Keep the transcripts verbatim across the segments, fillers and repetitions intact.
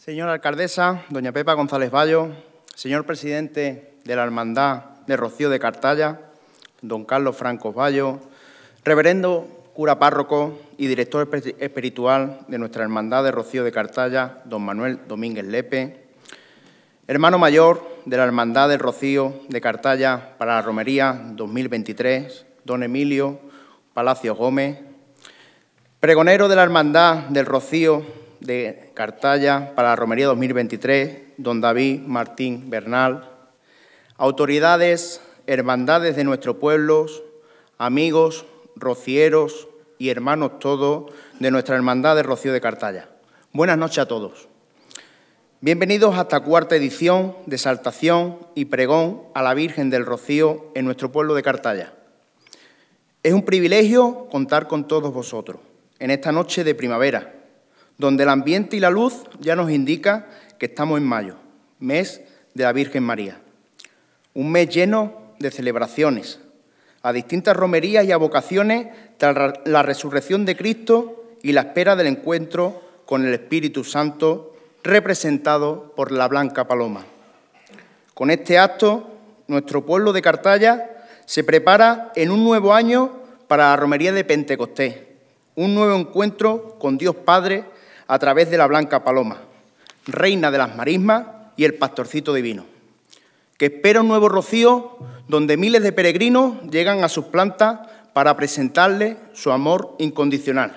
Señora alcaldesa, doña Pepa González Bayo, señor presidente de la Hermandad de Rocío de Cartaya, don Carlos Francos Bayo, reverendo cura párroco y director espiritual de nuestra Hermandad de Rocío de Cartaya, don Manuel Domínguez Lepe, hermano mayor de la Hermandad del Rocío de Cartaya para la Romería dos mil veintitrés, don Emilio Palacios Gómez, pregonero de la Hermandad del Rocío de Cartaya para la Romería dos mil veintitrés, don David Martín Bernal, autoridades, hermandades de nuestro pueblo, amigos, rocieros y hermanos todos de nuestra Hermandad de Rocío de Cartaya. Buenas noches a todos. Bienvenidos a esta cuarta edición de exaltación y pregón a la Virgen del Rocío en nuestro pueblo de Cartaya. Es un privilegio contar con todos vosotros en esta noche de primavera, donde el ambiente y la luz ya nos indica que estamos en mayo, mes de la Virgen María. Un mes lleno de celebraciones, a distintas romerías y avocaciones tras la resurrección de Cristo y la espera del encuentro con el Espíritu Santo, representado por la Blanca Paloma. Con este acto, nuestro pueblo de Cartaya se prepara en un nuevo año para la romería de Pentecostés, un nuevo encuentro con Dios Padre a través de la Blanca Paloma, reina de las marismas y el pastorcito divino, que espera un nuevo rocío donde miles de peregrinos llegan a sus plantas para presentarle su amor incondicional.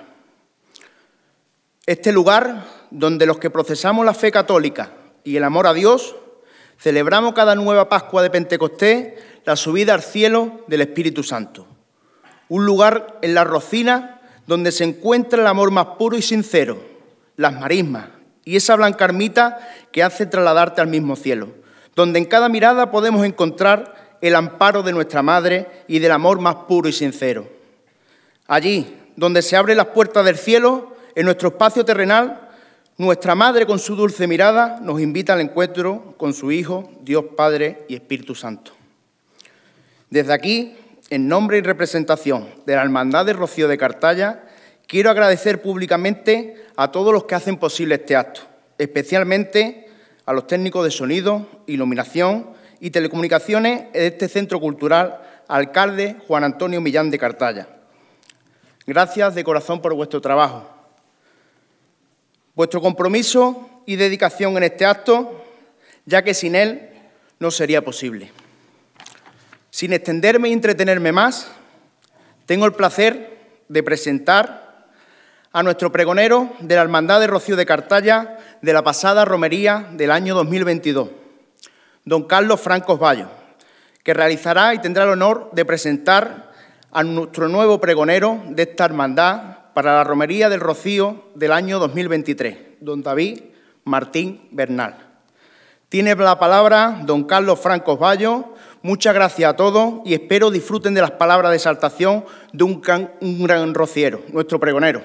Este lugar donde los que procesamos la fe católica y el amor a Dios celebramos cada nueva Pascua de Pentecostés la subida al cielo del Espíritu Santo. Un lugar en la Rocina donde se encuentra el amor más puro y sincero, las marismas y esa blanca ermita que hace trasladarte al mismo cielo, donde en cada mirada podemos encontrar el amparo de nuestra Madre y del amor más puro y sincero. Allí, donde se abren las puertas del cielo, en nuestro espacio terrenal, nuestra Madre con su dulce mirada nos invita al encuentro con su Hijo, Dios Padre y Espíritu Santo. Desde aquí, en nombre y representación de la Hermandad de Rocío de Cartaya, quiero agradecer públicamente a todos los que hacen posible este acto, especialmente a los técnicos de sonido, iluminación y telecomunicaciones de este centro cultural, alcalde Juan Antonio Millán de Cartaya. Gracias de corazón por vuestro trabajo. Vuestro compromiso y dedicación en este acto, ya que sin él no sería posible. Sin extenderme y entretenerme más, tengo el placer de presentar a nuestro pregonero de la Hermandad de Rocío de Cartaya de la pasada romería del año dos mil veintidós, don Carlos Francos Bayo, que realizará y tendrá el honor de presentar a nuestro nuevo pregonero de esta hermandad para la romería del Rocío del año dos mil veintitrés, don David Martín Bernal. Tiene la palabra don Carlos Francos Bayo. Muchas gracias a todos y espero disfruten de las palabras de exaltación de un gran, un gran rociero, nuestro pregonero.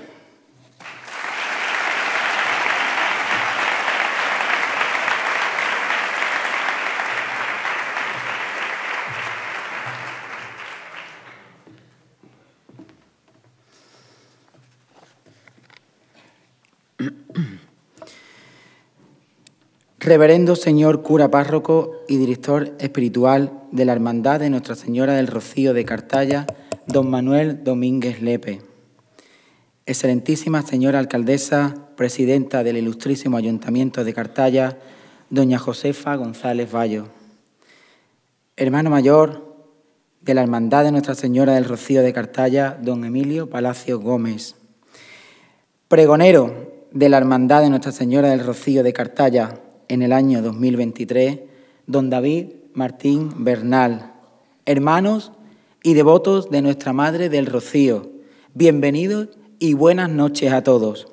Reverendo señor cura párroco y director espiritual de la Hermandad de Nuestra Señora del Rocío de Cartaya, don Manuel Domínguez Lepe. Excelentísima señora alcaldesa, presidenta del Ilustrísimo Ayuntamiento de Cartaya, doña Josefa González Bayo. Hermano mayor de la Hermandad de Nuestra Señora del Rocío de Cartaya, don Emilio Palacios Gómez. Pregonero de la Hermandad de Nuestra Señora del Rocío de Cartaya, en el año dos mil veintitrés, don David Martín Bernal. Hermanos y devotos de nuestra Madre del Rocío, bienvenidos y buenas noches a todos.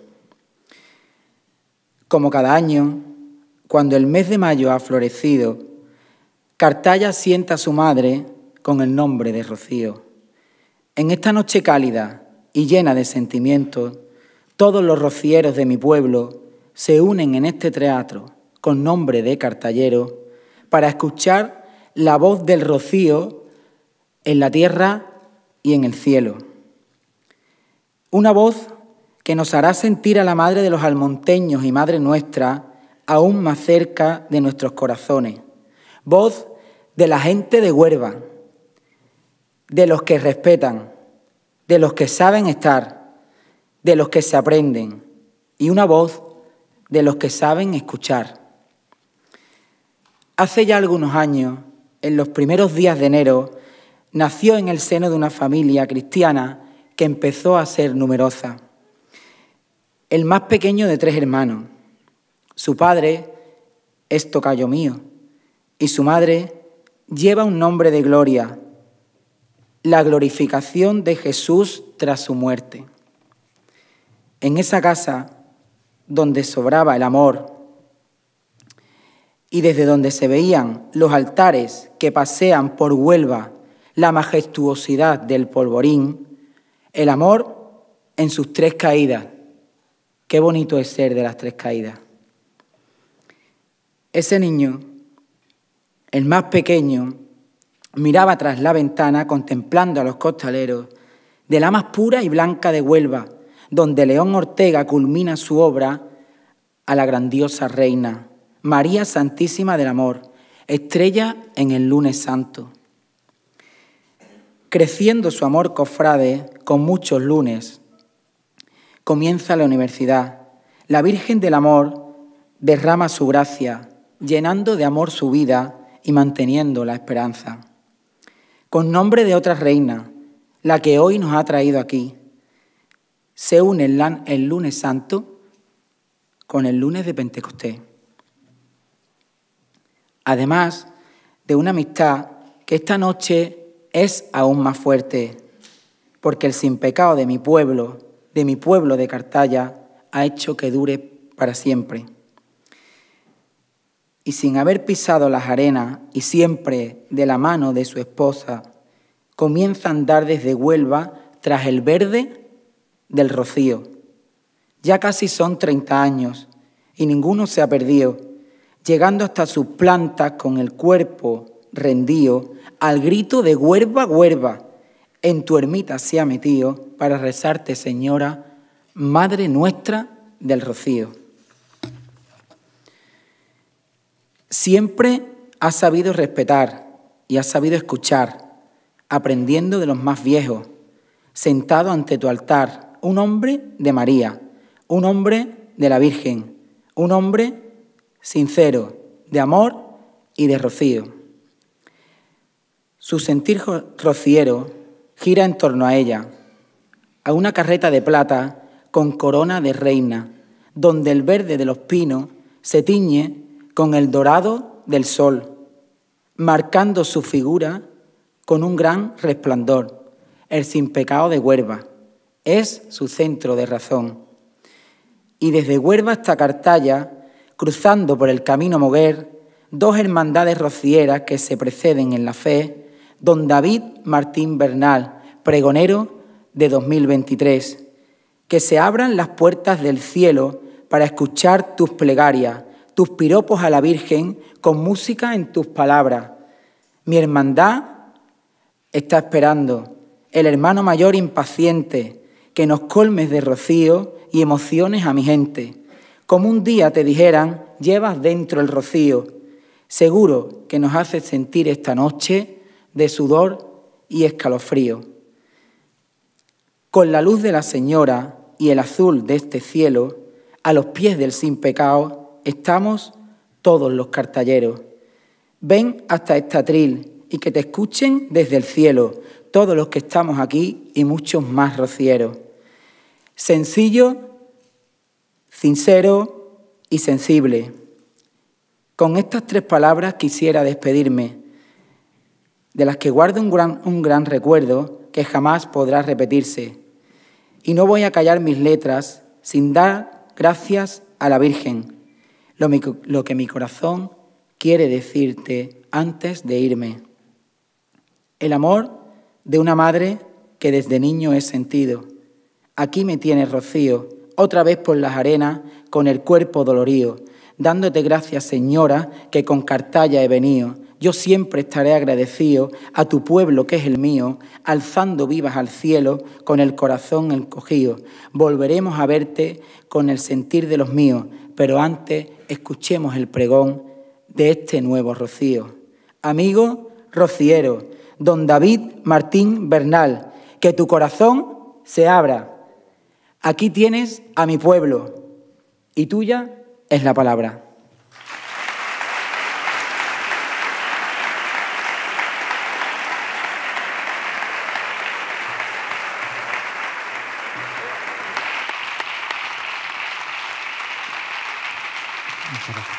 Como cada año, cuando el mes de mayo ha florecido, Cartaya sienta a su madre con el nombre de Rocío. En esta noche cálida y llena de sentimientos, todos los rocieros de mi pueblo se unen en este teatro con nombre de cartallero, para escuchar la voz del rocío en la tierra y en el cielo. Una voz que nos hará sentir a la Madre de los almonteños y Madre nuestra aún más cerca de nuestros corazones. Voz de la gente de Huelva, de los que respetan, de los que saben estar, de los que se aprenden, y una voz de los que saben escuchar. Hace ya algunos años, en los primeros días de enero, nació en el seno de una familia cristiana que empezó a ser numerosa. El más pequeño de tres hermanos. Su padre es tocayo mío y su madre lleva un nombre de gloria, la glorificación de Jesús tras su muerte. En esa casa donde sobraba el amor y desde donde se veían los altares que pasean por Huelva la majestuosidad del polvorín, el amor en sus tres caídas. Qué bonito es ser de las tres caídas. Ese niño, el más pequeño, miraba tras la ventana contemplando a los costaleros de la más pura y blanca de Huelva, donde León Ortega culmina su obra a la grandiosa reina, María Santísima del Amor, estrella en el lunes santo. Creciendo su amor cofrade con muchos lunes, comienza la universidad. La Virgen del Amor derrama su gracia, llenando de amor su vida y manteniendo la esperanza. Con nombre de otra reina, la que hoy nos ha traído aquí, se une el lunes santo con el lunes de Pentecostés. Además de una amistad que esta noche es aún más fuerte, porque el sin pecado de mi pueblo, de mi pueblo de Cartaya, ha hecho que dure para siempre. Y sin haber pisado las arenas y siempre de la mano de su esposa, comienza a andar desde Huelva tras el verde del rocío. Ya casi son treinta años y ninguno se ha perdido, llegando hasta sus plantas con el cuerpo rendido al grito de Huelva, Huelva, en tu ermita se ha metido para rezarte, Señora, Madre nuestra del Rocío. Siempre has sabido respetar y has sabido escuchar, aprendiendo de los más viejos, sentado ante tu altar, un hombre de María, un hombre de la Virgen, un hombre sincero, de amor y de rocío. Su sentir rociero gira en torno a ella, a una carreta de plata con corona de reina, donde el verde de los pinos se tiñe con el dorado del sol, marcando su figura con un gran resplandor. El sin pecado de Huelva es su centro de razón. Y desde Huelva hasta Cartaya, cruzando por el camino Moguer, dos hermandades rocieras que se preceden en la fe, don David Martín Bernal, pregonero de dos mil veintitrés. Que se abran las puertas del cielo para escuchar tus plegarias, tus piropos a la Virgen con música en tus palabras. Mi hermandad está esperando, el hermano mayor impaciente, que nos colmes de rocío y emociones a mi gente. Como un día te dijeran, llevas dentro el rocío. Seguro que nos hace sentir esta noche de sudor y escalofrío. Con la luz de la Señora y el azul de este cielo, a los pies del sin pecado, estamos todos los cartalleros. Ven hasta este atril y que te escuchen desde el cielo todos los que estamos aquí y muchos más rocieros. Sencillo, sincero y sensible. Con estas tres palabras quisiera despedirme, de las que guardo un gran, un gran recuerdo que jamás podrá repetirse. Y no voy a callar mis letras sin dar gracias a la Virgen, lo, lo que mi corazón quiere decirte antes de irme. El amor de una madre que desde niño he sentido. Aquí me tienes, Rocío, otra vez por las arenas con el cuerpo dolorido, dándote gracias, Señora, que con Cartaya he venido. Yo siempre estaré agradecido a tu pueblo que es el mío, alzando vivas al cielo con el corazón encogido. Volveremos a verte con el sentir de los míos, pero antes escuchemos el pregón de este nuevo rocío. Amigo rociero, don David Martín Bernal, que tu corazón se abra. Aquí tienes a mi pueblo y tuya es la palabra. Muchas gracias.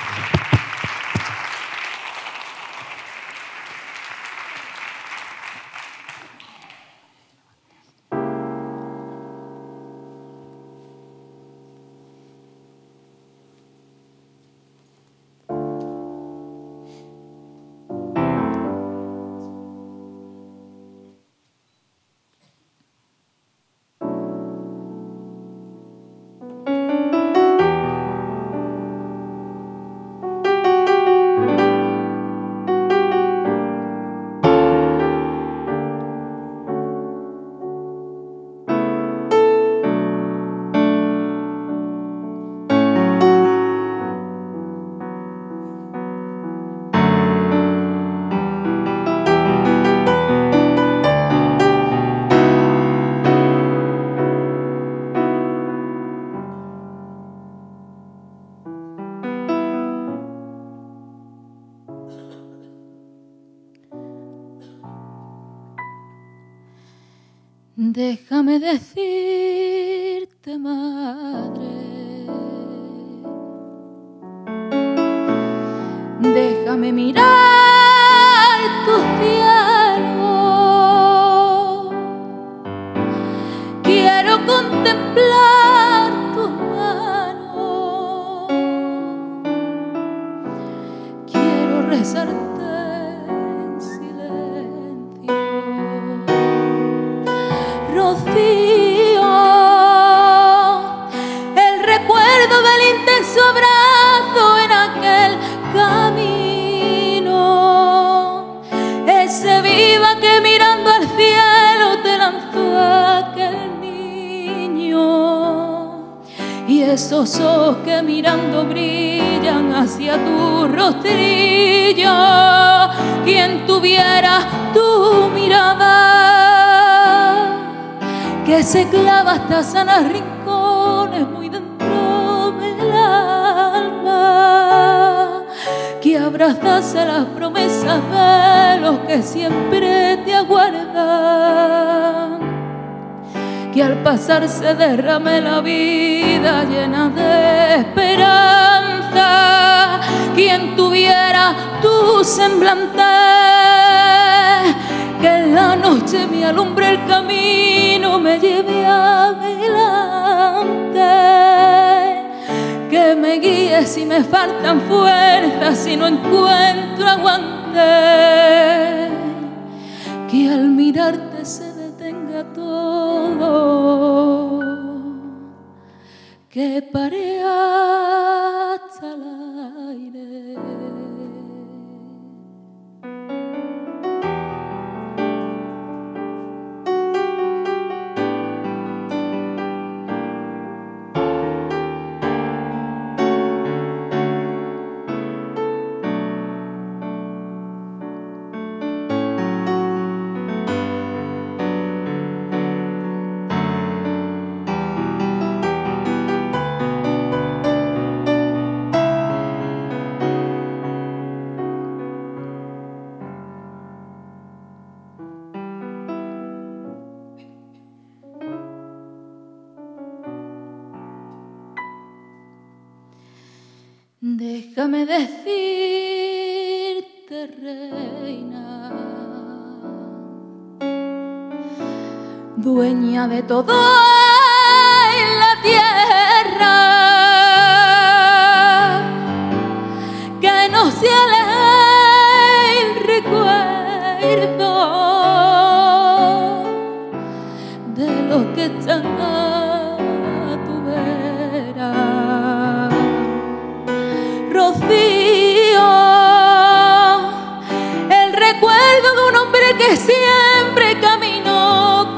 Déjame decirte, madre, déjame mirar tu cielo, quiero contemplar tus manos, quiero rezarte en silencio. Rocío, el recuerdo del intenso abrazo en aquel camino, ese viva que mirando al cielo te lanzó aquel niño, y esos ojos que mirando brillan hacia tu rostrillo. Quien tuviera tu mirada que se clava hasta sanar rincones muy dentro del alma, que abrazase las promesas de los que siempre te aguardan, que al pasar se derrame la vida llena de esperanza. Quien tuviera tu semblante, que en la noche me alumbre el camino, me lleve adelante, que me guíe si me faltan fuerzas, si no encuentro aguante, que al mirarte se detenga todo, que pare hasta el aire. Déjame decirte, reina, dueña de todo en la tierra, que no se aleje el recuerdo de los que están a tu vera. Rocío, el recuerdo de un hombre que siempre caminó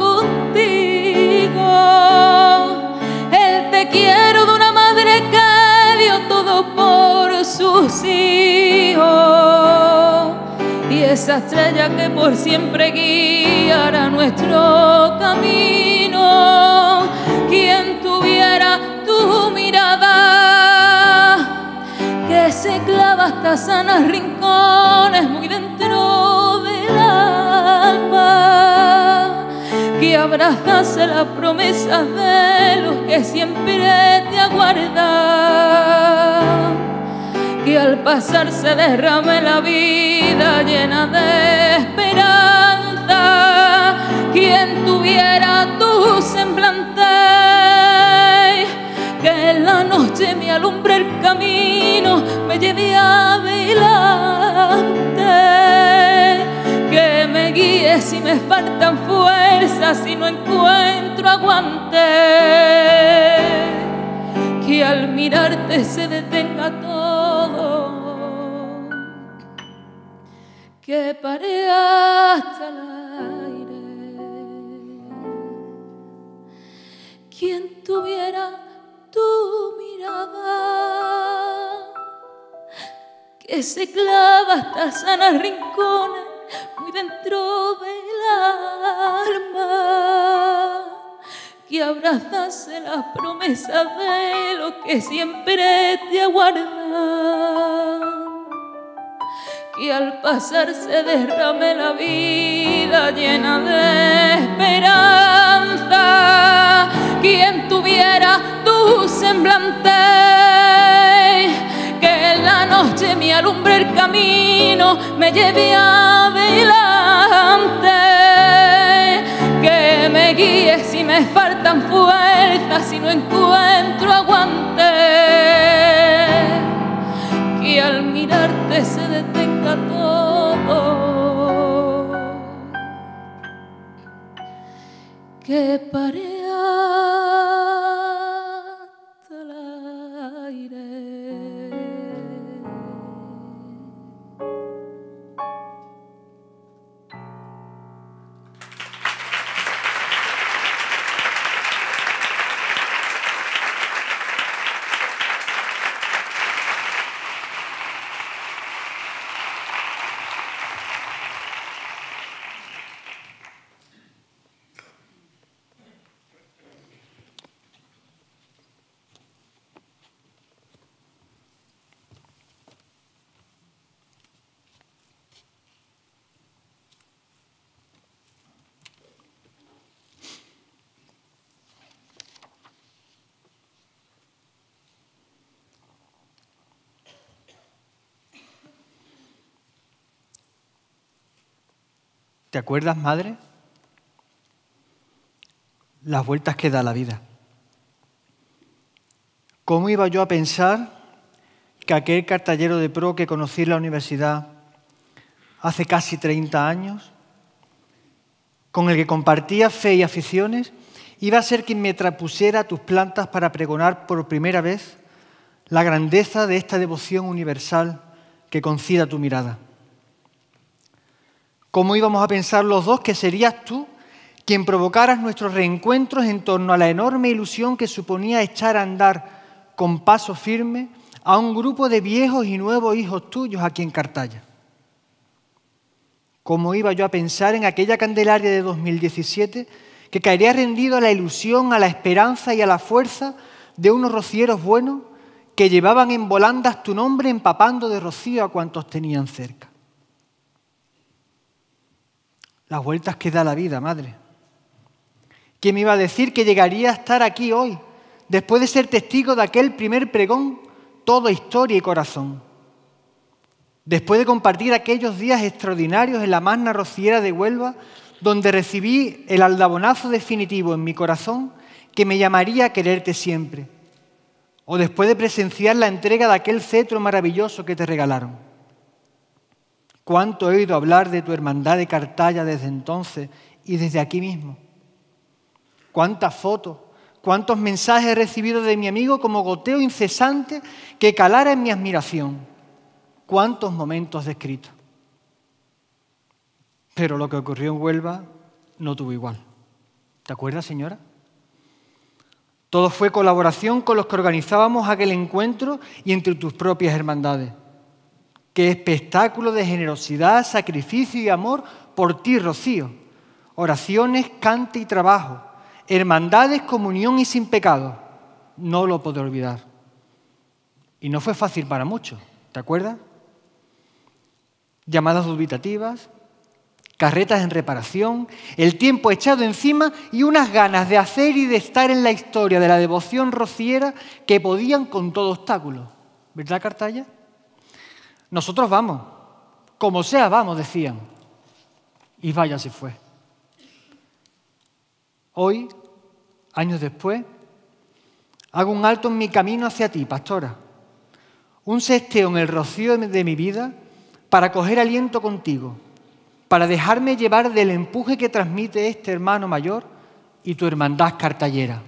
contigo, el te quiero de una madre que dio todo rocío y esa estrella que por siempre guiará nuestro camino. Quien tuviera tu mirada que se clava hasta sanos rincones muy dentro del alma, que abrazase las promesas de los que siempre te aguardan, que al pasar se derrame la vida llena de esperanza. Quien tuviera tu semblante que en la noche me alumbre el camino, me lleve adelante, que me guíe si me faltan fuerzas, si no encuentro aguante, que al mirarte se detenga todo, que pare hasta el aire. Quien tuviera tu mirada que se clava hasta sanar rincones muy dentro del alma, que abrazase las promesas de los que siempre te aguardan, que al pasar se derrame la vida llena de esperanza. Quien tuviera tu semblante que en la noche me alumbre el camino, me lleve adelante, que me guíe si me faltan fuerzas, si no encuentro aguante, que al mirarte se detenga todo, que pare hasta el aire. ¿Te acuerdas, madre? Las vueltas que da la vida. ¿Cómo iba yo a pensar que aquel cartallero de pro que conocí en la universidad hace casi treinta años, con el que compartía fe y aficiones, iba a ser quien me traspusiera a tus plantas para pregonar por primera vez la grandeza de esta devoción universal que concida tu mirada? ¿Cómo íbamos a pensar los dos que serías tú quien provocaras nuestros reencuentros en torno a la enorme ilusión que suponía echar a andar con paso firme a un grupo de viejos y nuevos hijos tuyos aquí en Cartaya? ¿Cómo iba yo a pensar en aquella Candelaria de dos mil diecisiete que caería rendido a la ilusión, a la esperanza y a la fuerza de unos rocieros buenos que llevaban en volandas tu nombre empapando de rocío a cuantos tenían cerca? Las vueltas que da la vida, madre. ¿Quién me iba a decir que llegaría a estar aquí hoy, después de ser testigo de aquel primer pregón, todo historia y corazón? Después de compartir aquellos días extraordinarios en la magna rociera de Huelva, donde recibí el aldabonazo definitivo en mi corazón que me llamaría a quererte siempre. O después de presenciar la entrega de aquel cetro maravilloso que te regalaron. Cuánto he oído hablar de tu hermandad de Cartaya desde entonces y desde aquí mismo. Cuántas fotos, cuántos mensajes he recibido de mi amigo como goteo incesante que calara en mi admiración. Cuántos momentos descritos. Pero lo que ocurrió en Huelva no tuvo igual. ¿Te acuerdas, señora? Todo fue colaboración con los que organizábamos aquel encuentro y entre tus propias hermandades. Qué espectáculo de generosidad, sacrificio y amor por ti, Rocío. Oraciones, cante y trabajo. Hermandades, comunión y sin pecado. No lo podré olvidar. Y no fue fácil para muchos, ¿te acuerdas? Llamadas dubitativas, carretas en reparación, el tiempo echado encima y unas ganas de hacer y de estar en la historia de la devoción rociera que podían con todo obstáculo. ¿Verdad, Cartaya? Nosotros vamos, como sea vamos, decían. Y vaya se fue. Hoy, años después, hago un alto en mi camino hacia ti, pastora. Un sesteo en el rocío de mi vida para coger aliento contigo, para dejarme llevar del empuje que transmite este hermano mayor y tu hermandad cartallera.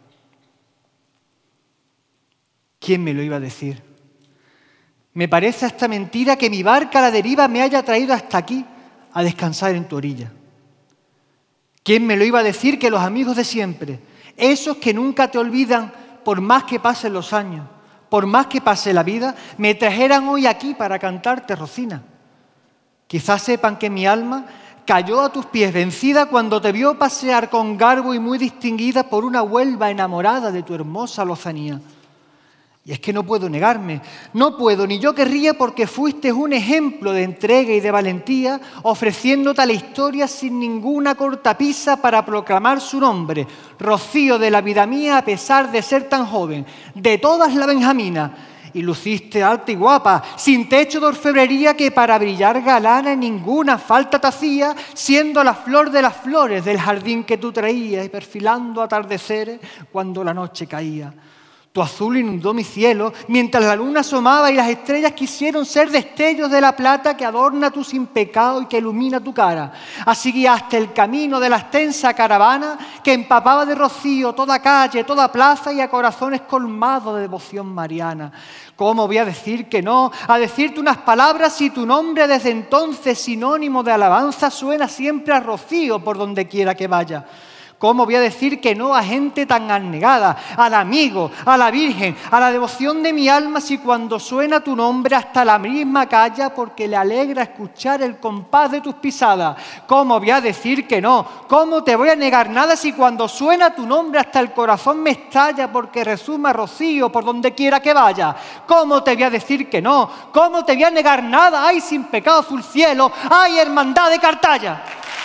¿Quién me lo iba a decir? Me parece hasta mentira que mi barca a la deriva me haya traído hasta aquí a descansar en tu orilla. ¿Quién me lo iba a decir que los amigos de siempre, esos que nunca te olvidan por más que pasen los años, por más que pase la vida, me trajeran hoy aquí para cantarte, Rocina? Quizás sepan que mi alma cayó a tus pies vencida cuando te vio pasear con garbo y muy distinguida por una Huelva enamorada de tu hermosa lozanía. Y es que no puedo negarme, no puedo, ni yo querría, porque fuiste un ejemplo de entrega y de valentía, ofreciéndote a la historia sin ninguna cortapisa para proclamar su nombre, Rocío de la vida mía, a pesar de ser tan joven, de todas la benjamina. Y luciste alta y guapa, sin techo de orfebrería que para brillar galana ninguna falta te hacía, siendo la flor de las flores del jardín que tú traías y perfilando atardeceres cuando la noche caía. Tu azul inundó mi cielo, mientras la luna asomaba y las estrellas quisieron ser destellos de la plata que adorna tu sin pecado y que ilumina tu cara. Así guiaste el camino de la extensa caravana que empapaba de rocío toda calle, toda plaza y a corazones colmados de devoción mariana. ¿Cómo voy a decir que no? A decirte unas palabras si tu nombre desde entonces, sinónimo de alabanza, suena siempre a rocío por donde quiera que vaya. ¿Cómo voy a decir que no a gente tan abnegada, al amigo, a la Virgen, a la devoción de mi alma, si cuando suena tu nombre hasta la misma calla porque le alegra escuchar el compás de tus pisadas? ¿Cómo voy a decir que no? ¿Cómo te voy a negar nada si cuando suena tu nombre hasta el corazón me estalla porque resuma rocío por donde quiera que vaya? ¿Cómo te voy a decir que no? ¿Cómo te voy a negar nada? ¡Ay, sin pecado azul cielo! ¡Ay, hermandad de Cartaya!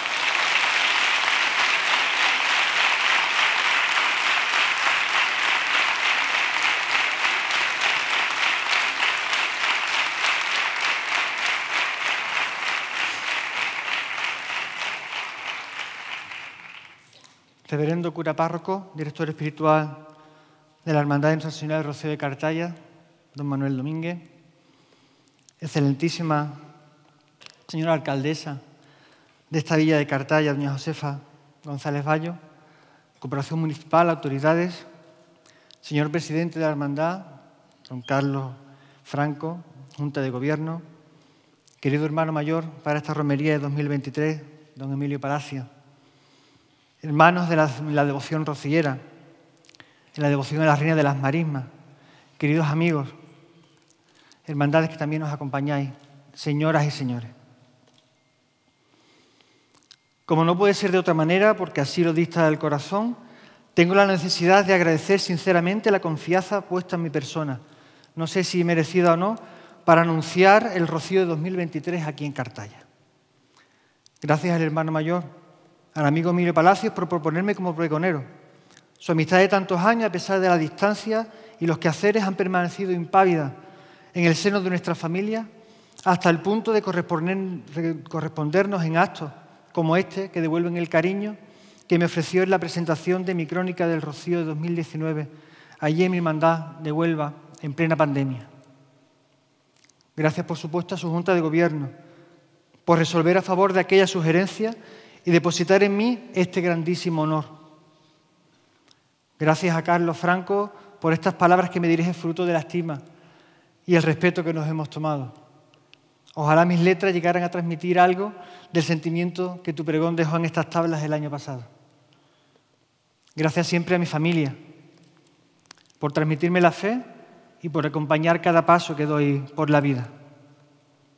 Reverendo cura párroco, director espiritual de la Hermandad de Nuestra Señora del Rocío de Cartaya, don Manuel Domínguez, excelentísima señora alcaldesa de esta villa de Cartaya, doña Josefa González Bayo, Corporación Municipal, autoridades, señor presidente de la Hermandad, don Carlos Franco, Junta de Gobierno, querido hermano mayor para esta romería de dos mil veintitrés, don Emilio Palacio, hermanos de la, la devoción rociera, de la devoción a la Reina de las Marismas, queridos amigos, hermandades que también nos acompañáis, señoras y señores. Como no puede ser de otra manera, porque así lo dicta el corazón, tengo la necesidad de agradecer sinceramente la confianza puesta en mi persona, no sé si merecida o no, para anunciar el Rocío de dos mil veintitrés aquí en Cartaya. Gracias al hermano mayor, al amigo Emilio Palacios, por proponerme como pregonero. Su amistad de tantos años, a pesar de la distancia y los quehaceres, han permanecido impávidas en el seno de nuestra familia hasta el punto de corresponder, correspondernos en actos como este, que devuelven el cariño que me ofreció en la presentación de mi crónica del Rocío de dos mil diecinueve, allí en mi hermandad de Huelva, en plena pandemia. Gracias, por supuesto, a su Junta de Gobierno, por resolver a favor de aquella sugerencia y depositar en mí este grandísimo honor. Gracias a Carlos Franco por estas palabras que me dirigen fruto de la estima y el respeto que nos hemos tomado. Ojalá mis letras llegaran a transmitir algo del sentimiento que tu pregón dejó en estas tablas el año pasado. Gracias siempre a mi familia por transmitirme la fe y por acompañar cada paso que doy por la vida.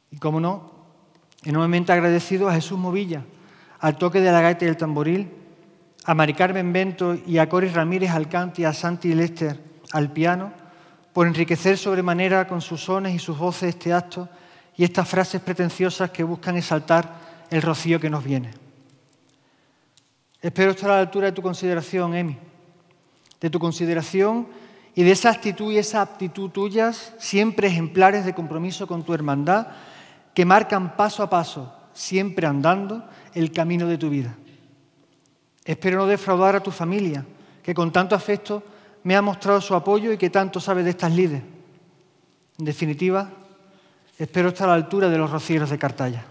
Y cómo no, enormemente agradecido a Jesús Movilla, al toque de la gaita y el tamboril, a Mari Carmen Bento y a Cori Ramírez al cante y a Santi Lester al piano, por enriquecer sobremanera con sus sones y sus voces este acto y estas frases pretenciosas que buscan exaltar el rocío que nos viene. Espero estar a la altura de tu consideración, Emi, de tu consideración y de esa actitud y esa aptitud tuyas, siempre ejemplares de compromiso con tu hermandad, que marcan paso a paso, siempre andando, el camino de tu vida. Espero no defraudar a tu familia, que con tanto afecto me ha mostrado su apoyo y que tanto sabe de estas lides. En definitiva, espero estar a la altura de los rocieros de Cartaya.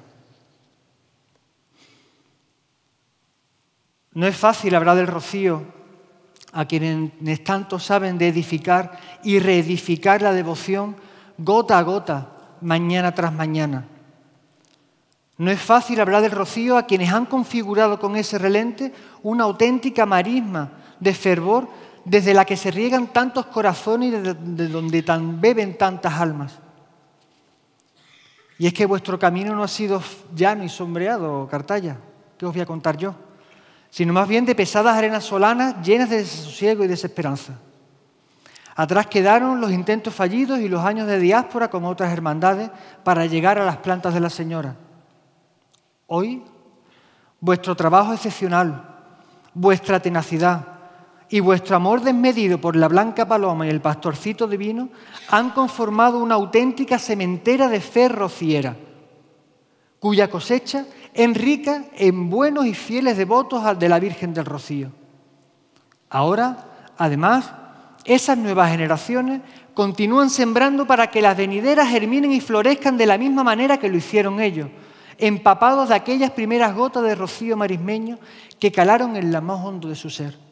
No es fácil hablar del rocío a quienes tanto saben de edificar y reedificar la devoción gota a gota, mañana tras mañana. No es fácil hablar del rocío a quienes han configurado con ese relente una auténtica marisma de fervor desde la que se riegan tantos corazones y de, de donde tan beben tantas almas. Y es que vuestro camino no ha sido llano y sombreado, Cartaya, ¿qué os voy a contar yo? Sino más bien de pesadas arenas solanas llenas de desasosiego y desesperanza. Atrás quedaron los intentos fallidos y los años de diáspora con otras hermandades para llegar a las plantas de la Señora. Hoy, vuestro trabajo excepcional, vuestra tenacidad y vuestro amor desmedido por la Blanca Paloma y el Pastorcito Divino han conformado una auténtica sementera de fe rociera, cuya cosecha enrica en buenos y fieles devotos al de la Virgen del Rocío. Ahora, además, esas nuevas generaciones continúan sembrando para que las venideras germinen y florezcan de la misma manera que lo hicieron ellos, empapados de aquellas primeras gotas de rocío marismeño que calaron en lo más hondo de su ser.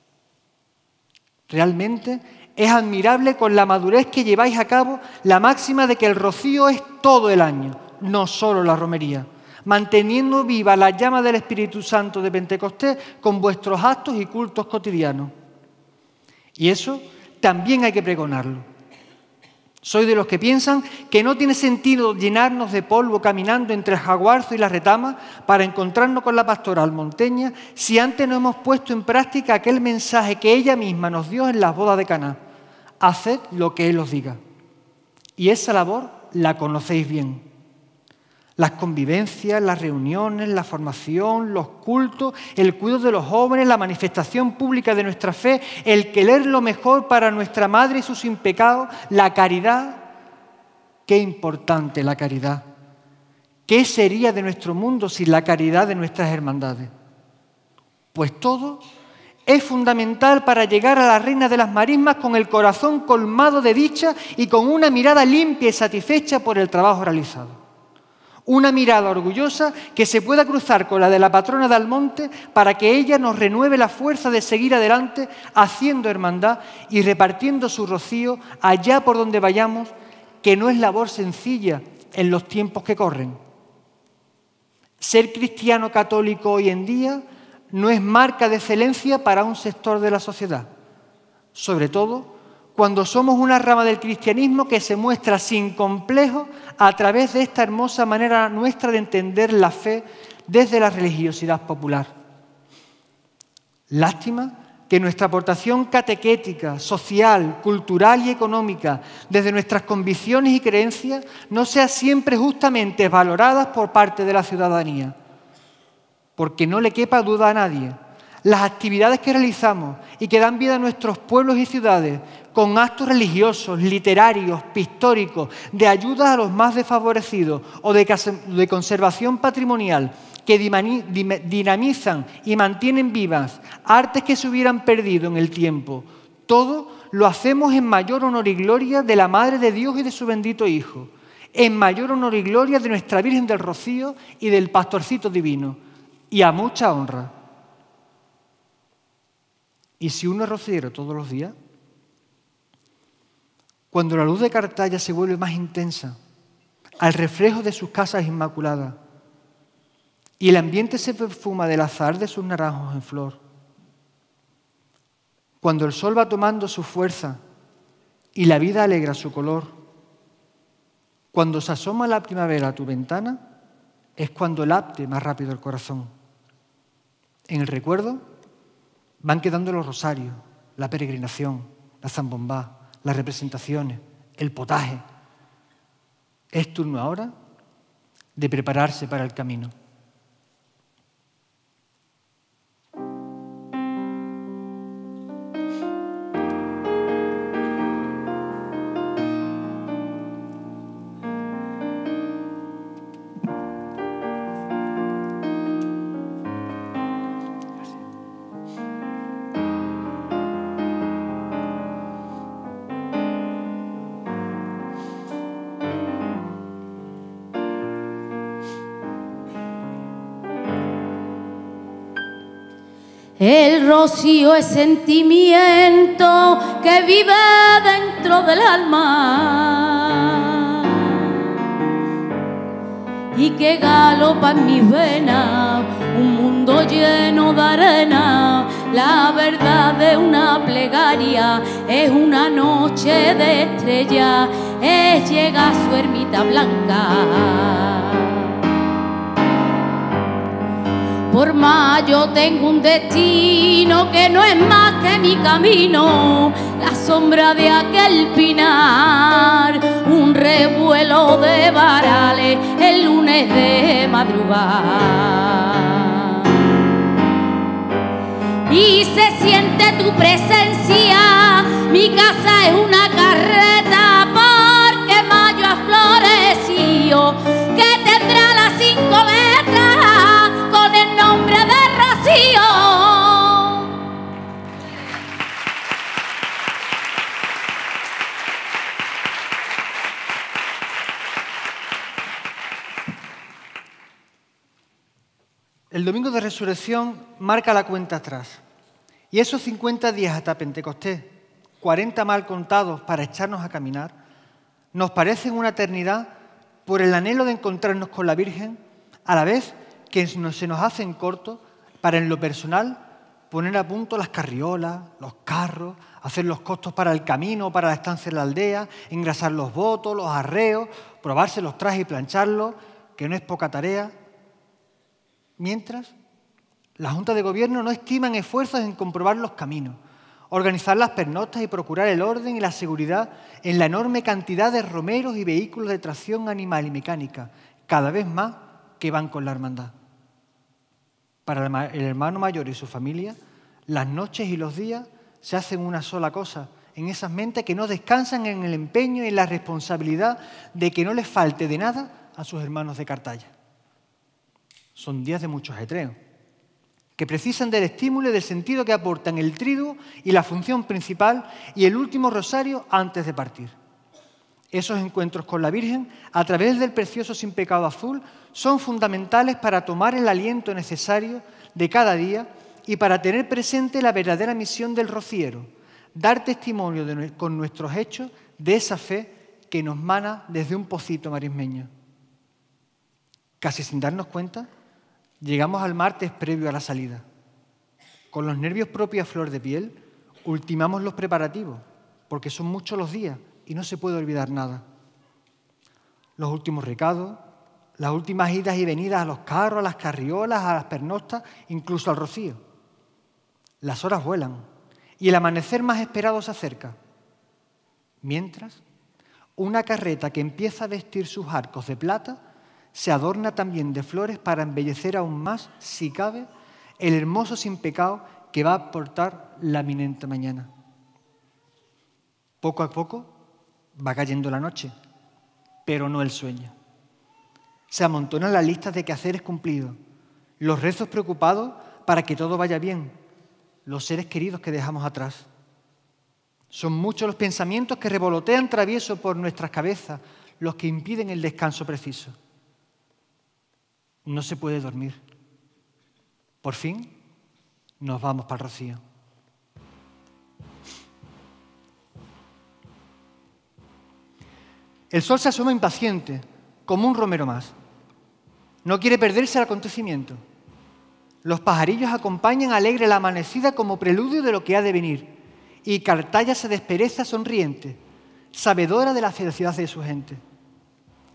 Realmente es admirable con la madurez que lleváis a cabo la máxima de que el rocío es todo el año, no solo la romería, manteniendo viva la llama del Espíritu Santo de Pentecostés con vuestros actos y cultos cotidianos. Y eso también hay que pregonarlo. Soy de los que piensan que no tiene sentido llenarnos de polvo caminando entre el jaguarzo y la retama para encontrarnos con la pastora almonteña si antes no hemos puesto en práctica aquel mensaje que ella misma nos dio en las bodas de Caná. Haced lo que Él os diga. Y esa labor la conocéis bien. Las convivencias, las reuniones, la formación, los cultos, el cuidado de los jóvenes, la manifestación pública de nuestra fe, el querer lo mejor para nuestra madre y sus sin pecado, la caridad. Qué importante la caridad. ¿Qué sería de nuestro mundo sin la caridad de nuestras hermandades? Pues todo es fundamental para llegar a la reina de las marismas con el corazón colmado de dicha y con una mirada limpia y satisfecha por el trabajo realizado. Una mirada orgullosa que se pueda cruzar con la de la patrona de Almonte para que ella nos renueve la fuerza de seguir adelante haciendo hermandad y repartiendo su rocío allá por donde vayamos, que no es labor sencilla en los tiempos que corren. Ser cristiano católico hoy en día no es marca de excelencia para un sector de la sociedad, sobre todo cuando somos una rama del cristianismo que se muestra sin complejo a través de esta hermosa manera nuestra de entender la fe desde la religiosidad popular. Lástima que nuestra aportación catequética, social, cultural y económica desde nuestras convicciones y creencias no sea siempre justamente valorada por parte de la ciudadanía, porque no le quepa duda a nadie. Las actividades que realizamos y que dan vida a nuestros pueblos y ciudades con actos religiosos, literarios, pictóricos, de ayuda a los más desfavorecidos o de, de conservación patrimonial que dinamizan y mantienen vivas artes que se hubieran perdido en el tiempo. Todo lo hacemos en mayor honor y gloria de la Madre de Dios y de su bendito Hijo, en mayor honor y gloria de nuestra Virgen del Rocío y del Pastorcito Divino, y a mucha honra. ¿Y si uno es rociero todos los días? Cuando la luz de Cartaya se vuelve más intensa, al reflejo de sus casas inmaculadas, y el ambiente se perfuma del azahar de sus naranjos en flor, cuando el sol va tomando su fuerza y la vida alegra su color, Cuando se asoma la primavera a tu ventana, es cuando late más rápido el corazón. En el recuerdo van quedando los rosarios, la peregrinación, la zambombá, las representaciones, el potaje. Es turno ahora de prepararse para el camino. El rocío es sentimiento que vive dentro del alma y que galopa en mis venas, un mundo lleno de arena. La verdad de una plegaria es una noche de estrella, es llegar a su ermita blanca. Por más yo tengo un destino que no es más que mi camino, la sombra de aquel pinar, un revuelo de varales el lunes de madrugada. Y se siente tu presencia, mi casa es una carreta, porque mayo ha florecido, que tendrá las cinco letras con el nombre de Rocío. El domingo de Resurrección marca la cuenta atrás. Y esos cincuenta días hasta Pentecostés, cuarenta mal contados para echarnos a caminar, nos parecen una eternidad por el anhelo de encontrarnos con la Virgen, a la vez que se nos hacen cortos para, en lo personal, poner a punto las carriolas, los carros, hacer los costos para el camino, para la estancia en la aldea, engrasar los votos, los arreos, probarse los trajes y plancharlos, que no es poca tarea. Mientras, la Junta de Gobierno no estima esfuerzos en comprobar los caminos, organizar las pernoctas y procurar el orden y la seguridad en la enorme cantidad de romeros y vehículos de tracción animal y mecánica, cada vez más que van con la hermandad. Para el hermano mayor y su familia, las noches y los días se hacen una sola cosa, en esas mentes que no descansan en el empeño y en la responsabilidad de que no les falte de nada a sus hermanos de Cartaya. Son días de mucho ajetreo, que precisan del estímulo y del sentido que aportan el triduo y la función principal y el último rosario antes de partir. Esos encuentros con la Virgen, a través del precioso sin pecado azul, son fundamentales para tomar el aliento necesario de cada día y para tener presente la verdadera misión del rociero, dar testimonio de, con nuestros hechos de esa fe que nos mana desde un pocito marismeño. Casi sin darnos cuenta, llegamos al martes previo a la salida. Con los nervios propios a flor de piel, ultimamos los preparativos, porque son muchos los días y no se puede olvidar nada. Los últimos recados, las últimas idas y venidas a los carros, a las carriolas, a las pernoctas, incluso al rocío. Las horas vuelan y el amanecer más esperado se acerca. Mientras, una carreta que empieza a vestir sus arcos de plata se adorna también de flores para embellecer aún más, si cabe, el hermoso sin pecado que va a aportar la eminente mañana. Poco a poco va cayendo la noche, pero no el sueño. Se amontonan las listas de quehaceres cumplidos, los rezos preocupados para que todo vaya bien, los seres queridos que dejamos atrás. Son muchos los pensamientos que revolotean travieso por nuestras cabezas, los que impiden el descanso preciso. No se puede dormir. Por fin nos vamos para el Rocío. El sol se asoma impaciente, como un romero más. No quiere perderse el acontecimiento. Los pajarillos acompañan alegre la amanecida como preludio de lo que ha de venir, y Cartaya se despereza sonriente, sabedora de la felicidad de su gente.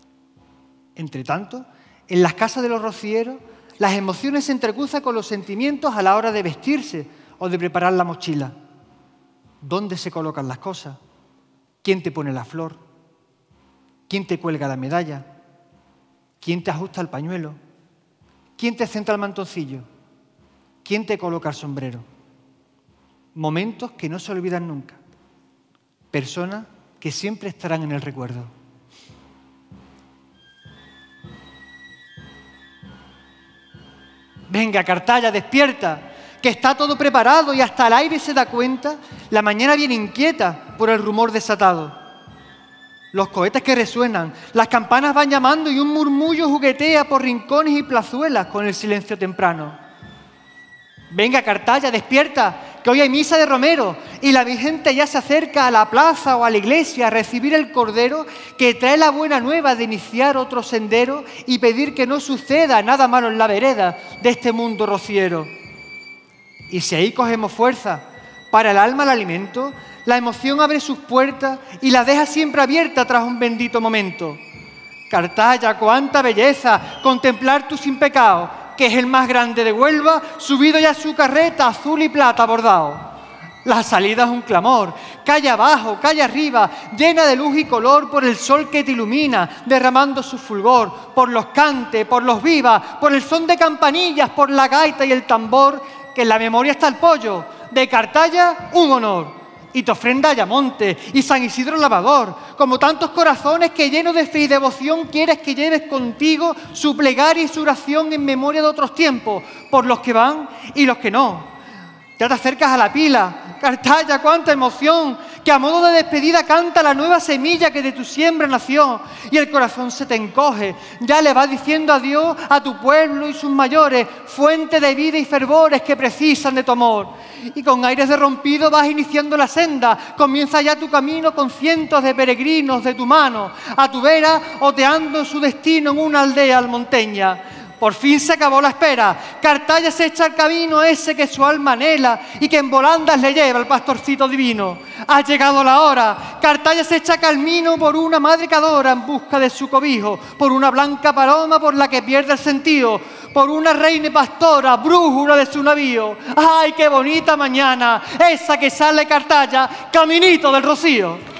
Entre tanto, en las casas de los rocieros, las emociones se entrecruzan con los sentimientos a la hora de vestirse o de preparar la mochila. ¿Dónde se colocan las cosas? ¿Quién te pone la flor? ¿Quién te cuelga la medalla? ¿Quién te ajusta el pañuelo? ¿Quién te centra el mantoncillo? ¿Quién te coloca el sombrero? Momentos que no se olvidan nunca. Personas que siempre estarán en el recuerdo. Venga, Cartaya, despierta, que está todo preparado y hasta el aire se da cuenta. La mañana viene inquieta por el rumor desatado. Los cohetes que resuenan, las campanas van llamando y un murmullo juguetea por rincones y plazuelas con el silencio temprano. Venga, Cartaya, despierta, que hoy hay misa de romero y la gente ya se acerca a la plaza o a la iglesia a recibir el cordero que trae la buena nueva de iniciar otro sendero y pedir que no suceda nada malo en la vereda de este mundo rociero. Y si ahí cogemos fuerza para el alma el alimento, la emoción abre sus puertas y la deja siempre abierta tras un bendito momento. Cartaya, cuánta belleza contemplar tu sin pecado, que es el más grande de Huelva, subido ya a su carreta azul y plata bordado. La salida es un clamor, calle abajo, calle arriba, llena de luz y color por el sol que te ilumina, derramando su fulgor, por los cantes, por los vivas, por el son de campanillas, por la gaita y el tambor, que en la memoria está el pollo, de Cartaya un honor. Y te ofrenda Ayamonte y San Isidro Lavador, como tantos corazones que llenos de fe y devoción quieres que lleves contigo su plegaria y su oración en memoria de otros tiempos, por los que van y los que no. Ya te acercas a la pila, Cartaya, cuánta emoción, que a modo de despedida canta la nueva semilla que de tu siembra nació, y el corazón se te encoge, ya le vas diciendo adiós a tu pueblo y sus mayores, fuente de vida y fervores que precisan de tu amor. Y con aires de rompido vas iniciando la senda, comienza ya tu camino con cientos de peregrinos de tu mano, a tu vera oteando su destino en una aldea almonteña. Por fin se acabó la espera, Cartaya se echa al camino ese que su alma anhela y que en volandas le lleva el pastorcito divino. Ha llegado la hora, Cartaya se echa camino por una madre que adora en busca de su cobijo, por una blanca paloma por la que pierde el sentido, por una reina pastora, brújula de su navío. ¡Ay, qué bonita mañana! Esa que sale Cartaya, caminito del Rocío.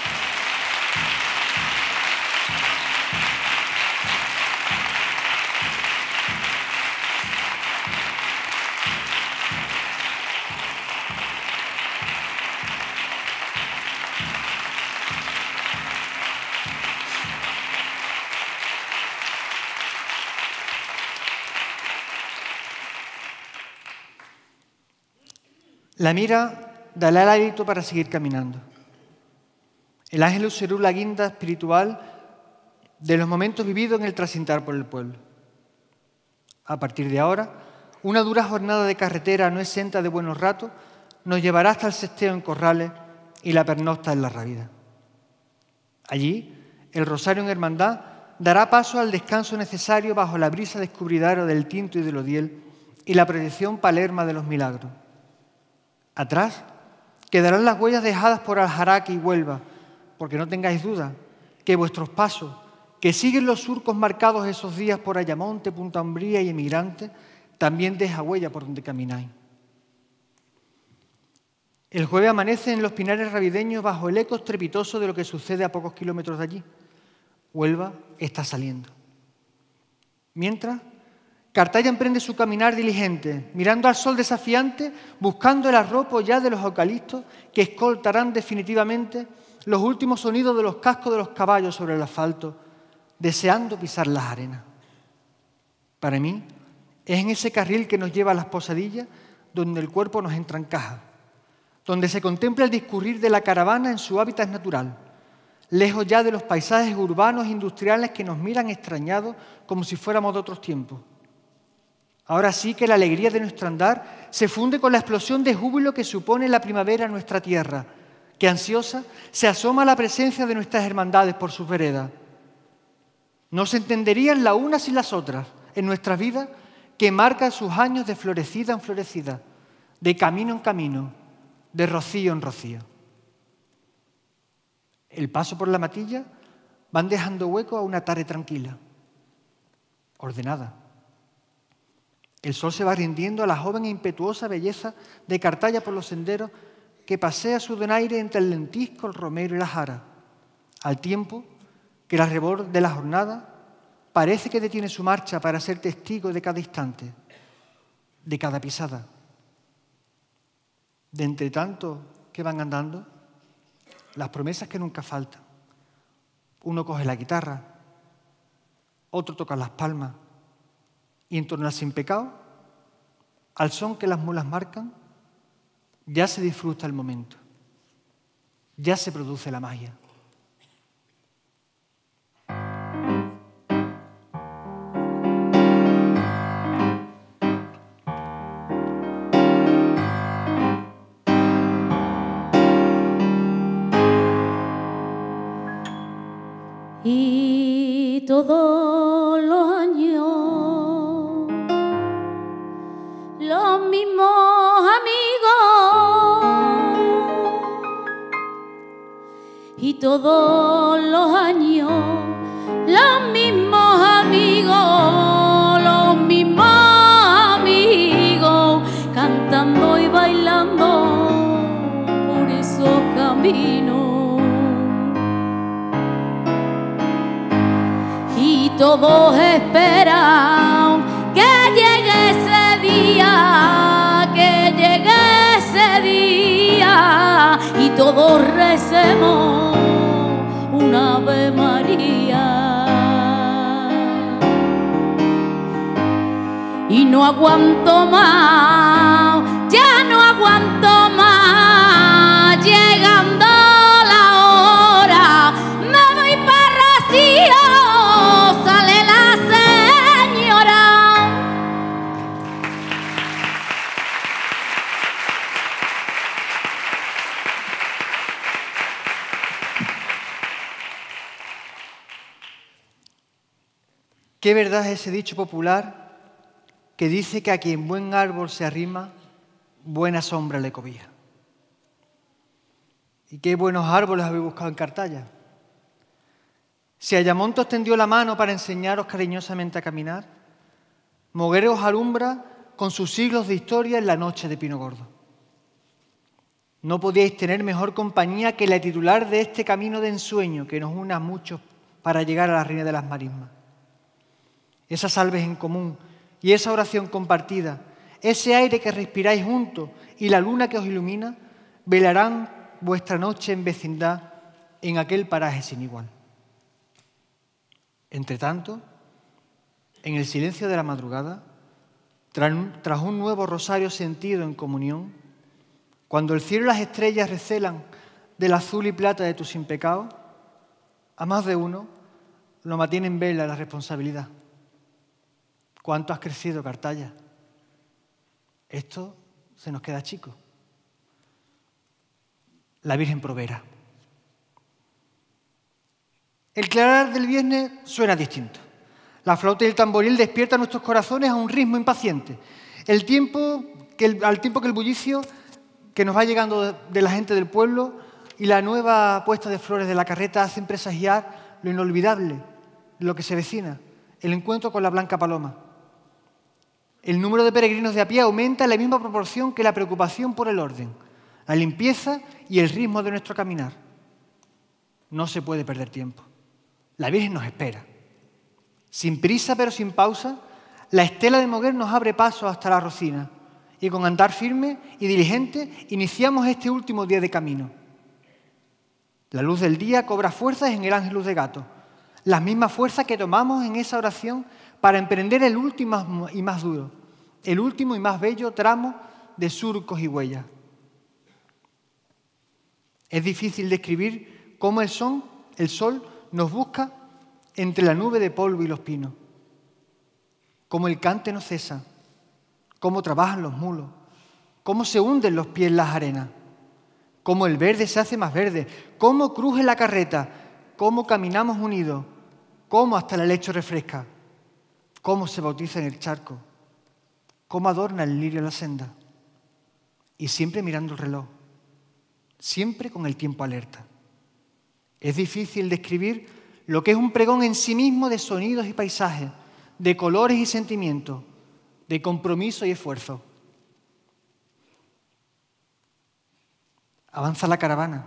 La mira da el aliento para seguir caminando. El ángel usuró la guinda espiritual de los momentos vividos en el transitar por el pueblo. A partir de ahora, una dura jornada de carretera no exenta de buenos ratos nos llevará hasta el sesteo en Corrales y la pernocta en la Rábida. Allí, el rosario en hermandad dará paso al descanso necesario bajo la brisa descubridaria del Tinto y del Odiel y la proyección palerma de los milagros. Atrás quedarán las huellas dejadas por Aljaraque y Huelva, porque no tengáis duda que vuestros pasos, que siguen los surcos marcados esos días por Ayamonte, Punta Umbría y Emigrante, también deja huella por donde camináis. El jueves amanece en los pinares ravideños bajo el eco estrepitoso de lo que sucede a pocos kilómetros de allí. Huelva está saliendo. Mientras, Cartaya emprende su caminar diligente, mirando al sol desafiante, buscando el arropo ya de los eucaliptos que escoltarán definitivamente los últimos sonidos de los cascos de los caballos sobre el asfalto, deseando pisar las arenas. Para mí, es en ese carril que nos lleva a las posadillas donde el cuerpo nos entra en caja, donde se contempla el discurrir de la caravana en su hábitat natural, lejos ya de los paisajes urbanos e industriales que nos miran extrañados como si fuéramos de otros tiempos. Ahora sí que la alegría de nuestro andar se funde con la explosión de júbilo que supone la primavera en nuestra tierra, que ansiosa se asoma a la presencia de nuestras hermandades por sus veredas. No se entenderían las unas sin las otras en nuestras vidas que marcan sus años de florecida en florecida, de camino en camino, de rocío en rocío. El paso por la Matilla van dejando hueco a una tarde tranquila, ordenada. El sol se va rindiendo a la joven e impetuosa belleza de Cartaya por los senderos que pasea su donaire entre el lentisco, el romero y la jara, al tiempo que el arrebol de la jornada parece que detiene su marcha para ser testigo de cada instante, de cada pisada. De entre tanto que van andando, las promesas que nunca faltan. Uno coge la guitarra, otro toca las palmas, y en torno al sin pecado, al son que las mulas marcan, ya se disfruta el momento, ya se produce la magia. Y todos los años los mismos amigos, y todos los años los mismos amigos, los mismos amigos, cantando y bailando por esos caminos. Todos esperan que llegue ese día, que llegue ese día, y todos recemos una Ave María. Y no aguanto más, ya no aguanto más, llegando la hora, me voy para Rocío. ¿Qué verdad es ese dicho popular que dice que a quien buen árbol se arrima, buena sombra le cobija? ¿Y qué buenos árboles habéis buscado en Cartaya? Si Ayamonte os tendió la mano para enseñaros cariñosamente a caminar, Moguer os alumbra con sus siglos de historia en la noche de Pino Gordo. No podíais tener mejor compañía que la titular de este camino de ensueño que nos une a muchos para llegar a la Reina de las Marismas. Esas salves en común y esa oración compartida, ese aire que respiráis juntos y la luna que os ilumina, velarán vuestra noche en vecindad en aquel paraje sin igual. Entretanto, en el silencio de la madrugada, tras un nuevo rosario sentido en comunión, cuando el cielo y las estrellas recelan del azul y plata de tu sin pecado, a más de uno lo mantiene en vela la responsabilidad. ¿Cuánto has crecido, Cartaya? Esto se nos queda chico. La Virgen proveerá. El clarar del viernes suena distinto. La flauta y el tamboril despiertan nuestros corazones a un ritmo impaciente. El tiempo que el, al tiempo que el bullicio que nos va llegando de, de la gente del pueblo y la nueva puesta de flores de la carreta hacen presagiar lo inolvidable, lo que se vecina, el encuentro con la Blanca Paloma. El número de peregrinos de a pie aumenta en la misma proporción que la preocupación por el orden, la limpieza y el ritmo de nuestro caminar. No se puede perder tiempo. La Virgen nos espera. Sin prisa pero sin pausa, la estela de Moguer nos abre paso hasta la Rocina y con andar firme y diligente iniciamos este último día de camino. La luz del día cobra fuerzas en el Ángelus de Gato, las mismas fuerzas que tomamos en esa oración para emprender el último y más duro, el último y más bello tramo de surcos y huellas. Es difícil describir cómo el sol, el sol nos busca entre la nube de polvo y los pinos, cómo el cante no cesa, cómo trabajan los mulos, cómo se hunden los pies en las arenas, cómo el verde se hace más verde, cómo cruje la carreta, cómo caminamos unidos, cómo hasta el lecho refresca, cómo se bautiza en el charco, cómo adorna el lirio la senda. Y siempre mirando el reloj, siempre con el tiempo alerta. Es difícil describir lo que es un pregón en sí mismo de sonidos y paisajes, de colores y sentimientos, de compromiso y esfuerzo. Avanza la caravana.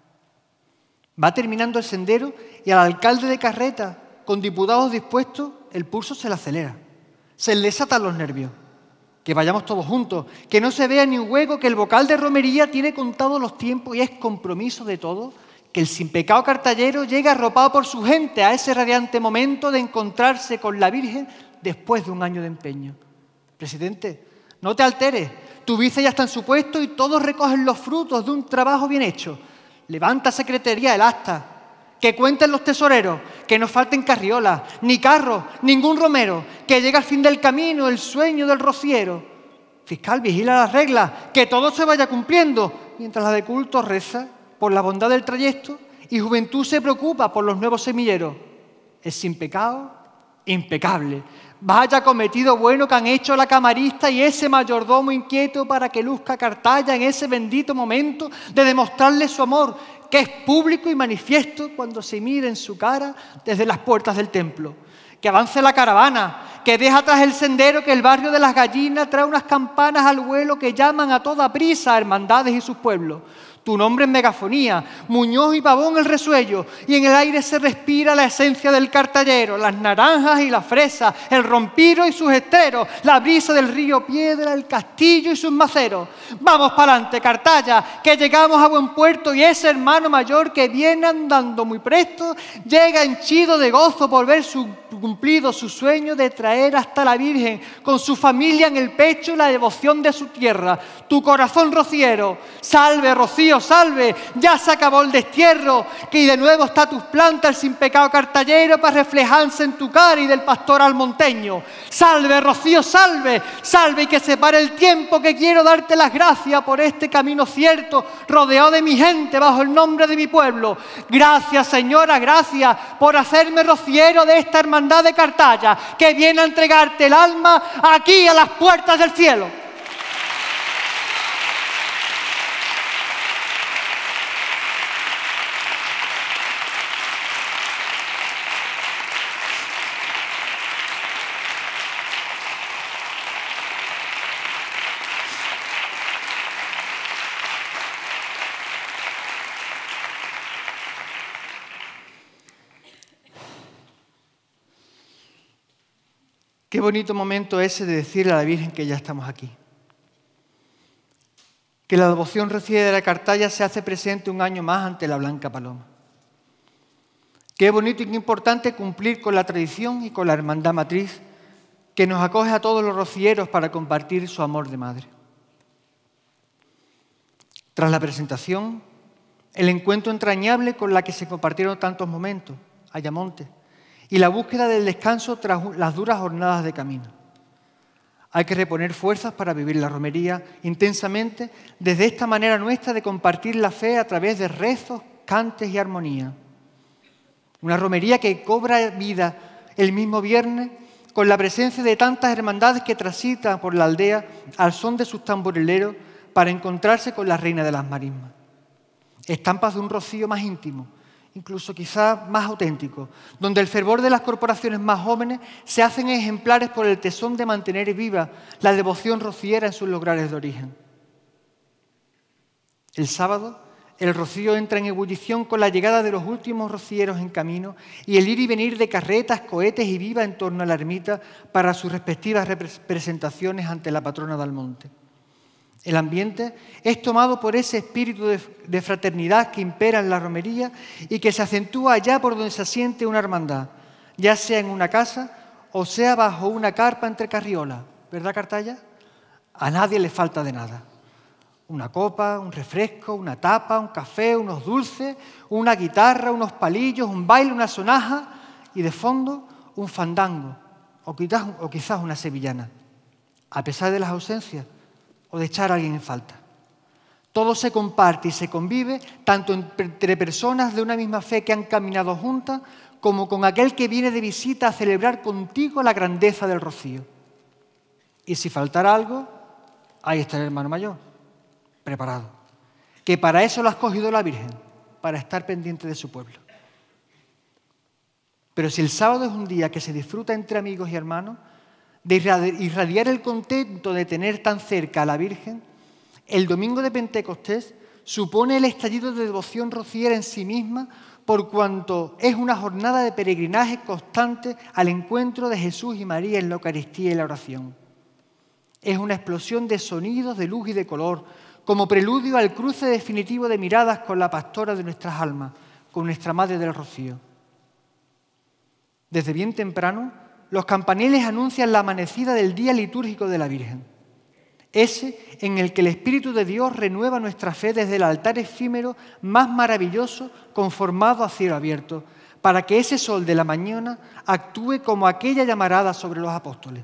Va terminando el sendero y al alcalde de carreta, con diputados dispuestos, el pulso se le acelera. Se le desatan los nervios. Que vayamos todos juntos, que no se vea ni un hueco, que el vocal de romería tiene contados los tiempos y es compromiso de todos, que el sin pecado cartallero llega arropado por su gente a ese radiante momento de encontrarse con la Virgen después de un año de empeño. Presidente, no te alteres, tu vice ya está en su puesto y todos recogen los frutos de un trabajo bien hecho. Levanta secretaría el acta, que cuenten los tesoreros, que no falten carriolas, ni carros, ningún romero, que llegue al fin del camino el sueño del rociero. Fiscal, vigila las reglas, que todo se vaya cumpliendo, mientras la de culto reza por la bondad del trayecto y juventud se preocupa por los nuevos semilleros. Es sin pecado, impecable. Vaya cometido bueno que han hecho la camarista y ese mayordomo inquieto para que luzca Cartaya en ese bendito momento de demostrarle su amor, que es público y manifiesto cuando se mira en su cara desde las puertas del templo. Que avance la caravana, que deja atrás el sendero, que el barrio de las gallinas trae unas campanas al vuelo que llaman a toda prisa a hermandades y sus pueblos. Tu nombre en megafonía, Muñoz y Pavón el resuello, y en el aire se respira la esencia del cartallero, las naranjas y la fresa, el rompiro y sus esteros, la brisa del río Piedra, el castillo y sus maceros. Vamos para adelante, Cartaya, que llegamos a buen puerto y ese hermano mayor que viene andando muy presto, llega henchido de gozo por ver su, cumplido su sueño de traer hasta la Virgen, con su familia en el pecho, la devoción de su tierra. Tu corazón rociero, salve, Rocío, salve, ya se acabó el destierro, que de nuevo está tus plantas el sin pecado cartallero para reflejarse en tu cara y del pastor almonteño. Salve, Rocío, salve, salve y que se pare el tiempo, que quiero darte las gracias por este camino cierto, rodeado de mi gente bajo el nombre de mi pueblo. Gracias, señora, gracias por hacerme rociero de esta hermandad de Cartaya, que viene a entregarte el alma aquí a las puertas del cielo. Qué bonito momento ese de decirle a la Virgen que ya estamos aquí. Que la devoción rociera de la Cartaya se hace presente un año más ante la Blanca Paloma. Qué bonito y qué importante cumplir con la tradición y con la hermandad matriz que nos acoge a todos los rocieros para compartir su amor de madre. Tras la presentación, el encuentro entrañable con la que se compartieron tantos momentos, Ayamonte, y la búsqueda del descanso tras las duras jornadas de camino. Hay que reponer fuerzas para vivir la romería intensamente desde esta manera nuestra de compartir la fe a través de rezos, cantes y armonía. Una romería que cobra vida el mismo viernes con la presencia de tantas hermandades que transitan por la aldea al son de sus tamborileros para encontrarse con la reina de las marismas. Estampas de un rocío más íntimo, incluso quizás más auténtico, donde el fervor de las corporaciones más jóvenes se hacen ejemplares por el tesón de mantener viva la devoción rociera en sus lugares de origen. El sábado, el rocío entra en ebullición con la llegada de los últimos rocieros en camino y el ir y venir de carretas, cohetes y viva en torno a la ermita para sus respectivas representaciones ante la patrona del monte. El ambiente es tomado por ese espíritu de, de fraternidad que impera en la romería y que se acentúa allá por donde se asiente una hermandad, ya sea en una casa o sea bajo una carpa entre carriolas. ¿Verdad, Cartaya? A nadie le falta de nada. Una copa, un refresco, una tapa, un café, unos dulces, una guitarra, unos palillos, un baile, una sonaja y de fondo un fandango o quizás, o quizás una sevillana. A pesar de las ausencias, o de echar a alguien en falta. Todo se comparte y se convive tanto entre personas de una misma fe que han caminado juntas como con aquel que viene de visita a celebrar contigo la grandeza del rocío. Y si faltara algo, ahí está el hermano mayor, preparado, que para eso lo ha escogido la Virgen, para estar pendiente de su pueblo. Pero si el sábado es un día que se disfruta entre amigos y hermanos, de irradiar el contento de tener tan cerca a la Virgen, el domingo de Pentecostés supone el estallido de devoción rociera en sí misma, por cuanto es una jornada de peregrinaje constante al encuentro de Jesús y María en la Eucaristía y la oración. Es una explosión de sonidos, de luz y de color, como preludio al cruce definitivo de miradas con la pastora de nuestras almas, con nuestra Madre del Rocío. Desde bien temprano, los campaniles anuncian la amanecida del día litúrgico de la Virgen, ese en el que el Espíritu de Dios renueva nuestra fe desde el altar efímero más maravilloso conformado a cielo abierto, para que ese sol de la mañana actúe como aquella llamarada sobre los apóstoles.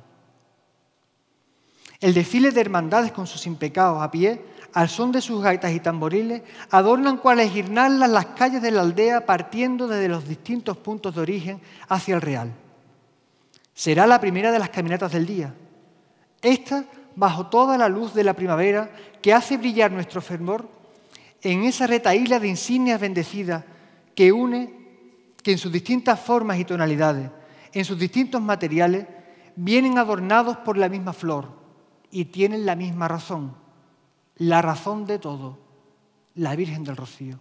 El desfile de hermandades con sus impecados a pie, al son de sus gaitas y tamboriles, adornan cuales guirnaldas las calles de la aldea partiendo desde los distintos puntos de origen hacia el Real. Será la primera de las caminatas del día. Esta bajo toda la luz de la primavera que hace brillar nuestro fervor en esa retahíla de insignias bendecidas que une, que en sus distintas formas y tonalidades, en sus distintos materiales, vienen adornados por la misma flor y tienen la misma razón, la razón de todo, la Virgen del Rocío.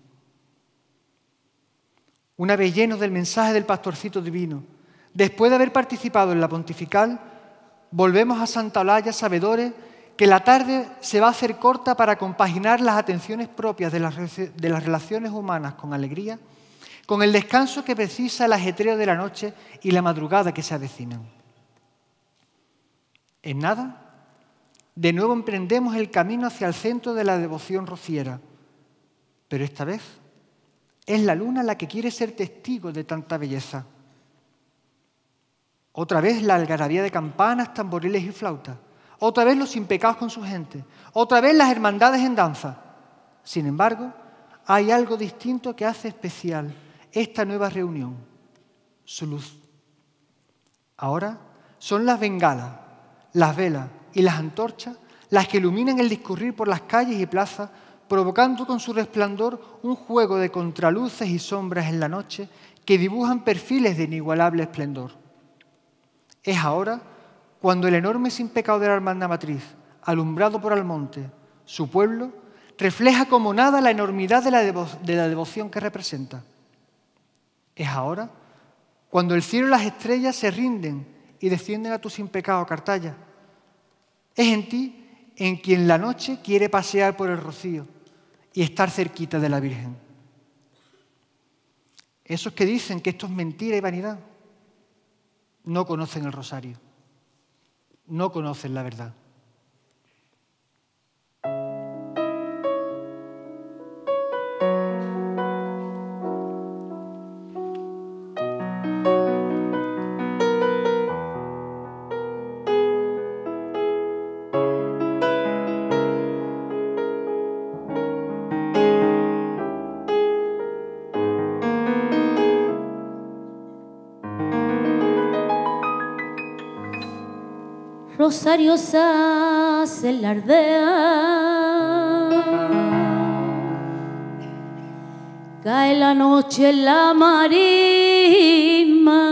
Una vez llenos del mensaje del pastorcito divino, después de haber participado en la pontifical, volvemos a Santa Olalla sabedores que la tarde se va a hacer corta para compaginar las atenciones propias de las, de las relaciones humanas con alegría, con el descanso que precisa el ajetreo de la noche y la madrugada que se avecinan. En nada, de nuevo emprendemos el camino hacia el centro de la devoción rociera, pero esta vez es la luna la que quiere ser testigo de tanta belleza. Otra vez la algarabía de campanas, tamboriles y flautas. Otra vez los impecados con su gente. Otra vez las hermandades en danza. Sin embargo, hay algo distinto que hace especial esta nueva reunión: su luz. Ahora son las bengalas, las velas y las antorchas las que iluminan el discurrir por las calles y plazas, provocando con su resplandor un juego de contraluces y sombras en la noche que dibujan perfiles de inigualable esplendor. Es ahora cuando el enorme sin pecado de la Hermandad Matriz, alumbrado por Almonte, su pueblo, refleja como nada la enormidad de la, devo de la devoción que representa. Es ahora cuando el cielo y las estrellas se rinden y descienden a tu sin pecado, Cartaya. Es en ti en quien la noche quiere pasear por el rocío y estar cerquita de la Virgen. Esos que dicen que esto es mentira y vanidad, no conocen el rosario, no conocen la verdad. Rosario se hace en la aldea, cae la noche en la marisma,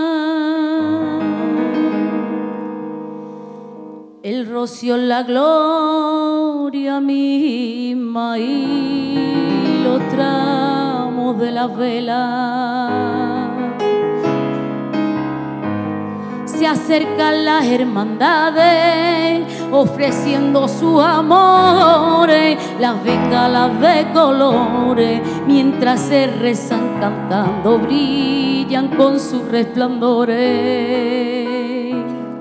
el rocío en la gloria misma y los tramos de las velas. Se acercan las hermandades ofreciendo sus amores, las bengalas de colores, mientras se rezan cantando, brillan con sus resplandores.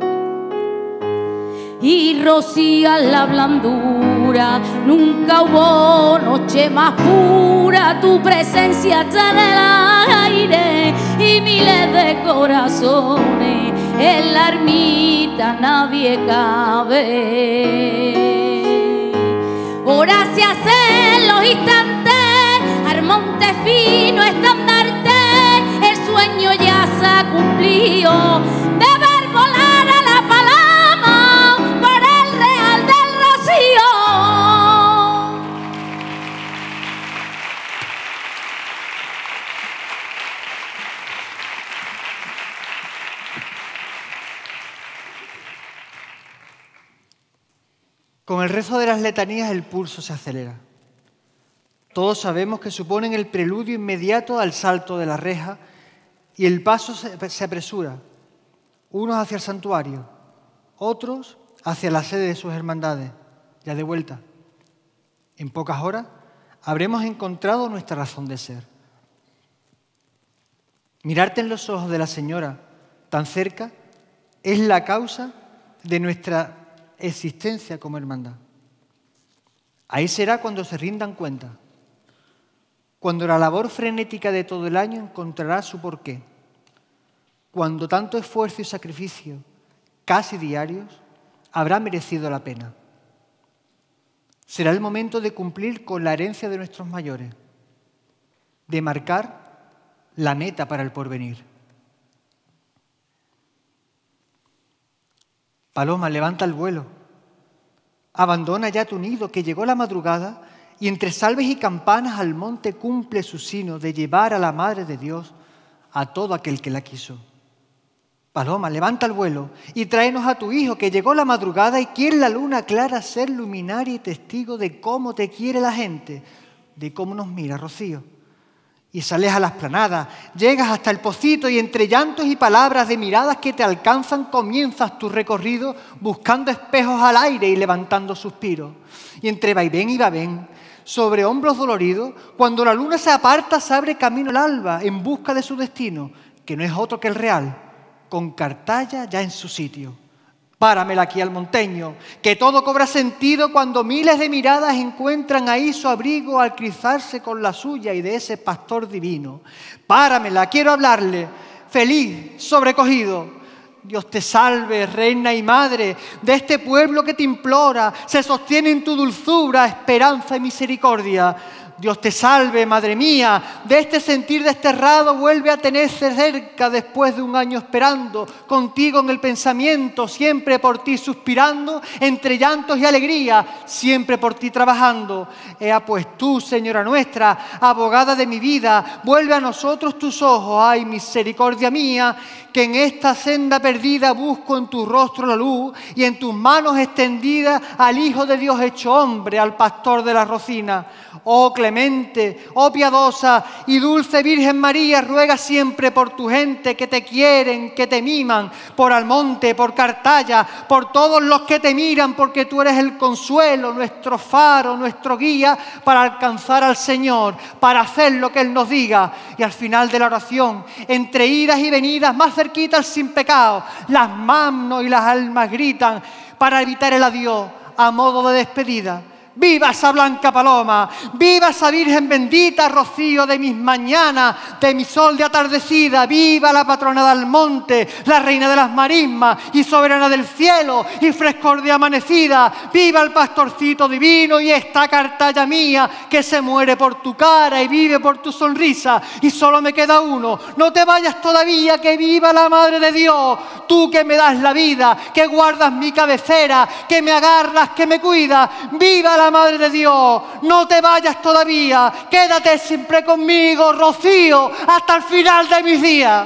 Y rocían la blandura, nunca hubo noche más pura, tu presencia está en el aire y miles de corazones. En la ermita nadie cabe. Ahora se hacen los instantes, Almonte fino estandarte, el sueño ya se ha cumplido de ver volar a la paloma por el Real del Rocío. Con el rezo de las letanías el pulso se acelera. Todos sabemos que suponen el preludio inmediato al salto de la reja y el paso se, se apresura, unos hacia el santuario, otros hacia la sede de sus hermandades, ya de vuelta. En pocas horas habremos encontrado nuestra razón de ser. Mirarte en los ojos de la Señora tan cerca es la causa de nuestra existencia como hermandad. Ahí será cuando se rindan cuenta, cuando la labor frenética de todo el año encontrará su porqué, cuando tanto esfuerzo y sacrificio, casi diarios, habrá merecido la pena. Será el momento de cumplir con la herencia de nuestros mayores, de marcar la meta para el porvenir. Paloma, levanta el vuelo. Abandona ya tu nido, que llegó la madrugada y entre salves y campanas al monte cumple su sino de llevar a la Madre de Dios a todo aquel que la quiso. Paloma, levanta el vuelo y tráenos a tu hijo, que llegó la madrugada y quiere la luna clara ser luminaria y testigo de cómo te quiere la gente, de cómo nos mira Rocío. Y sales a la explanada, llegas hasta el pocito y entre llantos y palabras de miradas que te alcanzan comienzas tu recorrido buscando espejos al aire y levantando suspiros. Y entre vaivén y vaivén, sobre hombros doloridos, cuando la luna se aparta se abre camino el alba en busca de su destino, que no es otro que el real, con Cartaya ya en su sitio. Páramela aquí al monteño, que todo cobra sentido cuando miles de miradas encuentran ahí su abrigo al cruzarse con la suya y de ese pastor divino. Páramela, quiero hablarle, feliz, sobrecogido. Dios te salve, reina y madre, de este pueblo que te implora, se sostiene en tu dulzura, esperanza y misericordia. Dios te salve, madre mía, de este sentir desterrado vuelve a tenerse cerca después de un año esperando, contigo en el pensamiento, siempre por ti suspirando, entre llantos y alegría, siempre por ti trabajando. Ea pues tú, Señora nuestra, abogada de mi vida, vuelve a nosotros tus ojos, ay misericordia mía, que en esta senda perdida busco en tu rostro la luz y en tus manos extendidas al Hijo de Dios hecho hombre, al pastor de la Rocina. Oh clemente, oh piadosa y dulce Virgen María, ruega siempre por tu gente que te quieren, que te miman, por Almonte, por Cartaya, por todos los que te miran, porque tú eres el consuelo, nuestro faro, nuestro guía, para alcanzar al Señor, para hacer lo que Él nos diga. Y al final de la oración, entre idas y venidas, más cerquita al sin pecado, las manos y las almas gritan para evitar el adiós a modo de despedida. ¡Viva esa blanca paloma! ¡Viva esa Virgen bendita, rocío de mis mañanas, de mi sol de atardecida! ¡Viva la patrona del monte, la reina de las marismas y soberana del cielo y frescor de amanecida! ¡Viva el pastorcito divino y esta Cartaya mía que se muere por tu cara y vive por tu sonrisa! Y solo me queda uno, no te vayas todavía, que viva la Madre de Dios, tú que me das la vida, que guardas mi cabecera, que me agarras, que me cuidas. ¡Viva la Madre de Dios! No te vayas todavía, quédate siempre conmigo, Rocío, hasta el final de mis días.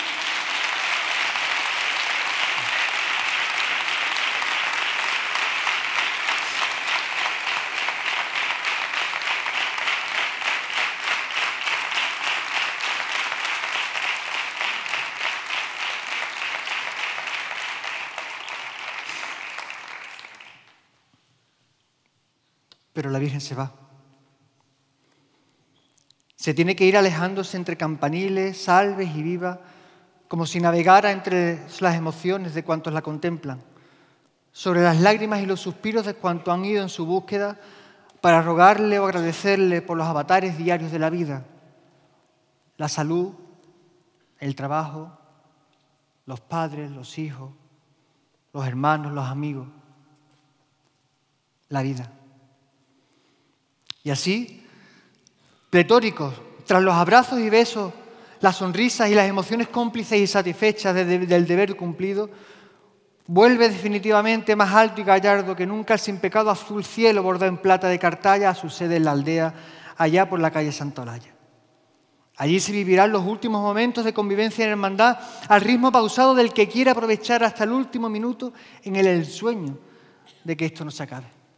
Pero la Virgen se va. Se tiene que ir alejándose entre campaniles, salves y vivas, como si navegara entre las emociones de cuantos la contemplan, sobre las lágrimas y los suspiros de cuantos han ido en su búsqueda para rogarle o agradecerle por los avatares diarios de la vida, la salud, el trabajo, los padres, los hijos, los hermanos, los amigos, la vida. Y así, pletóricos, tras los abrazos y besos, las sonrisas y las emociones cómplices y satisfechas de, de, del deber cumplido, vuelve definitivamente más alto y gallardo que nunca el sin pecado azul cielo bordado en plata de Cartaya a su sede en la aldea, allá por la calle Santa Olalla. Allí se vivirán los últimos momentos de convivencia en hermandad al ritmo pausado del que quiere aprovechar hasta el último minuto en el, el sueño de que esto no se acabe.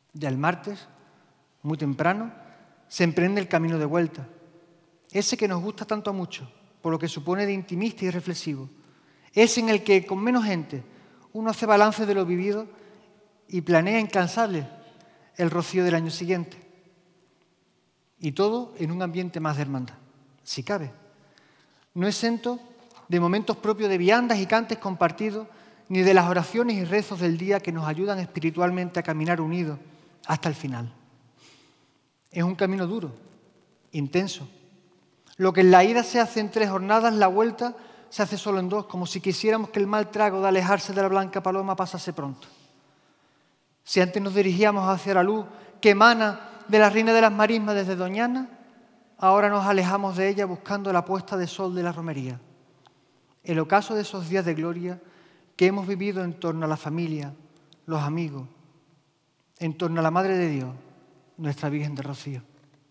Ya el martes, muy temprano, se emprende el camino de vuelta, ese que nos gusta tanto a muchos, por lo que supone de intimista y reflexivo, ese en el que, con menos gente, uno hace balance de lo vivido y planea incansable el rocío del año siguiente. Y todo en un ambiente más de hermandad, si cabe. No exento de momentos propios de viandas y cantes compartidos, ni de las oraciones y rezos del día que nos ayudan espiritualmente a caminar unidos hasta el final. Es un camino duro, intenso. Lo que en la ida se hace en tres jornadas, la vuelta se hace solo en dos, como si quisiéramos que el mal trago de alejarse de la blanca paloma pasase pronto. Si antes nos dirigíamos hacia la luz que emana de la reina de las marismas desde Doñana, ahora nos alejamos de ella buscando la puesta de sol de la romería. El ocaso de esos días de gloria que hemos vivido en torno a la familia, los amigos, en torno a la Madre de Dios, nuestra Virgen de Rocío.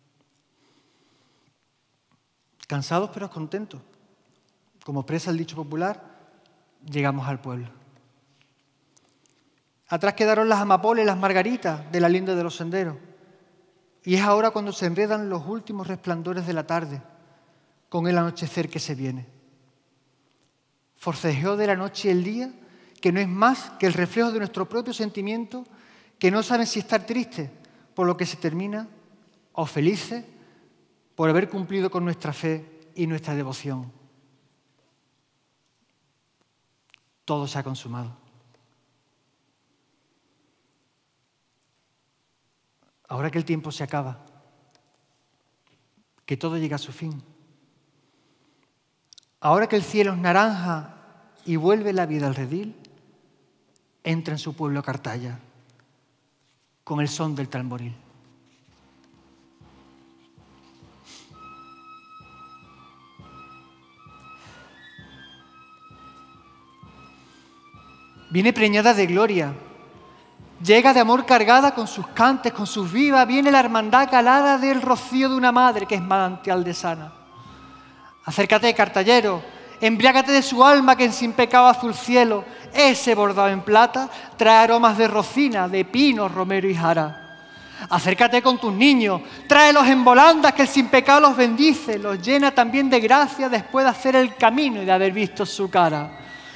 Cansados pero contentos. Como expresa el dicho popular, llegamos al pueblo. Atrás quedaron las amapolas y las margaritas de la linda de los senderos. Y es ahora cuando se enredan los últimos resplandores de la tarde, con el anochecer que se viene. Forcejeo de la noche y el día, que no es más que el reflejo de nuestro propio sentimiento, que no saben si estar tristes por lo que se termina o felices por haber cumplido con nuestra fe y nuestra devoción. Todo se ha consumado. Ahora que el tiempo se acaba, que todo llega a su fin, ahora que el cielo es naranja y vuelve la vida al redil, entra en su pueblo Cartaya con el son del tamboril. Viene preñada de gloria, llega de amor cargada con sus cantes, con sus vivas, viene la hermandad calada del rocío de una madre que es manantial de sana. Acércate, cartallero, embriágate de su alma que en sin pecado azul cielo, ese bordado en plata, trae aromas de rocina, de pino, romero y jara. Acércate con tus niños, tráelos en volandas que el sin pecado los bendice, los llena también de gracia después de hacer el camino y de haber visto su cara.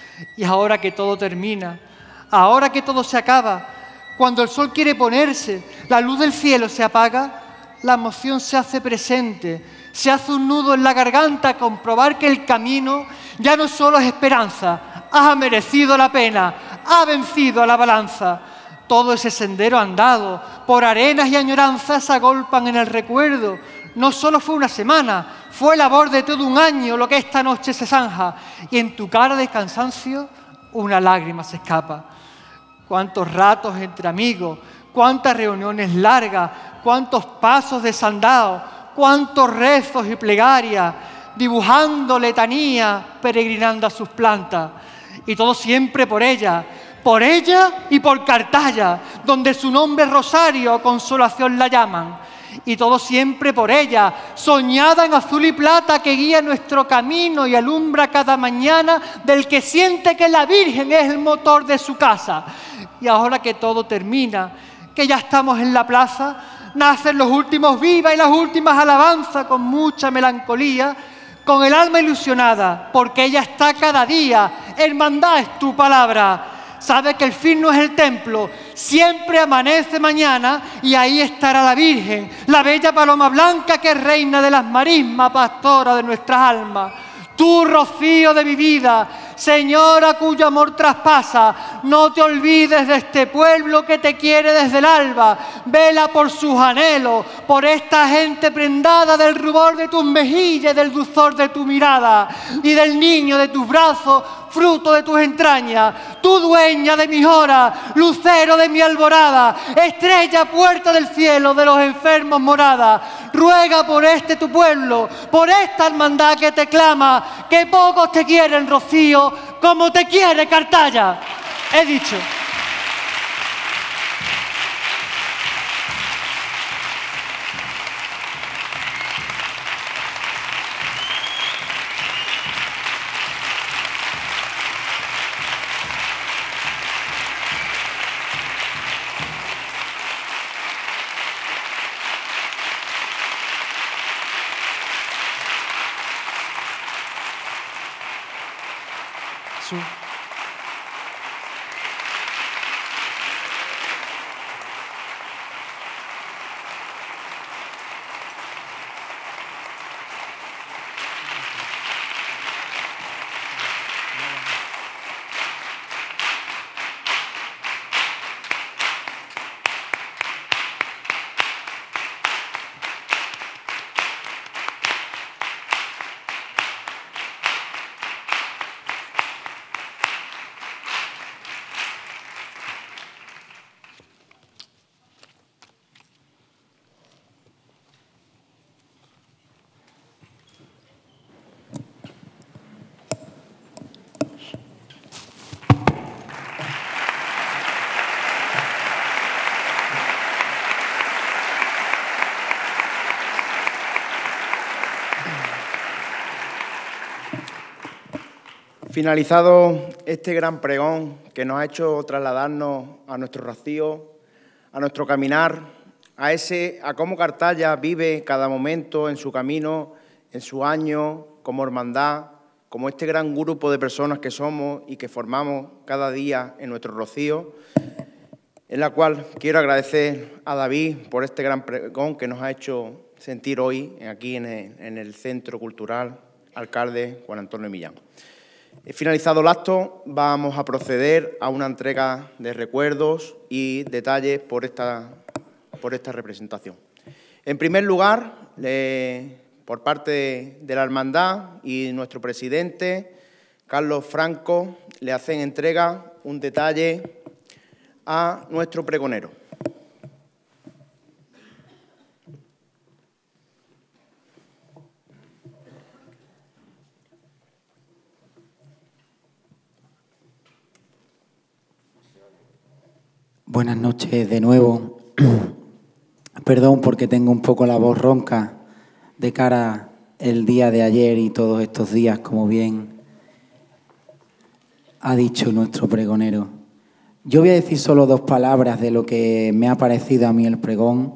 Y ahora que todo termina, ahora que todo se acaba, cuando el sol quiere ponerse, la luz del cielo se apaga, la emoción se hace presente, se hace un nudo en la garganta a comprobar que el camino ya no solo es esperanza, ha merecido la pena, ha vencido a la balanza. Todo ese sendero andado, por arenas y añoranzas se agolpan en el recuerdo. No solo fue una semana, fue labor de todo un año lo que esta noche se zanja. Y en tu cara de cansancio una lágrima se escapa. Cuántos ratos entre amigos, cuántas reuniones largas, cuántos pasos desandados, cuántos rezos y plegarias, dibujando letanía, peregrinando a sus plantas. Y todo siempre por ella, por ella y por Cartaya, donde su nombre Rosario consolación la llaman. Y todo siempre por ella, soñada en azul y plata que guía nuestro camino y alumbra cada mañana del que siente que la Virgen es el motor de su casa. Y ahora que todo termina, que ya estamos en la plaza, nacen los últimos vivas y las últimas alabanzas con mucha melancolía, con el alma ilusionada, porque ella está cada día, hermandad es tu palabra. Sabe que el fin no es el templo, siempre amanece mañana y ahí estará la Virgen, la bella paloma blanca que es reina de las marismas, pastora de nuestras almas. Tú, rocío de mi vida, señora cuyo amor traspasa, no te olvides de este pueblo que te quiere desde el alba. Vela por sus anhelos, por esta gente prendada del rubor de tus mejillas, del dulzor de tu mirada y del niño de tus brazos, fruto de tus entrañas. Tú, dueña de mis horas, lucero de mi alborada, estrella puerta del cielo, de los enfermos morada. Ruega por este tu pueblo, por esta hermandad que te clama, que pocos te quieren, Rocío, como te quiere Cartaya. He dicho. Finalizado este gran pregón que nos ha hecho trasladarnos a nuestro rocío, a nuestro caminar, a ese, a cómo Cartaya vive cada momento en su camino, en su año, como hermandad, como este gran grupo de personas que somos y que formamos cada día en nuestro rocío, en la cual quiero agradecer a David por este gran pregón que nos ha hecho sentir hoy aquí en el, en el Centro Cultural Alcalde Juan Antonio Millán. Finalizado el acto, vamos a proceder a una entrega de recuerdos y detalles por esta, por esta representación. En primer lugar, le, por parte de, de la Hermandad y nuestro presidente, Carlos Franco, le hacen entrega un detalle a nuestro pregonero. Buenas noches de nuevo. Perdón porque tengo un poco la voz ronca de cara el día de ayer y todos estos días, como bien ha dicho nuestro pregonero. Yo voy a decir solo dos palabras de lo que me ha parecido a mí el pregón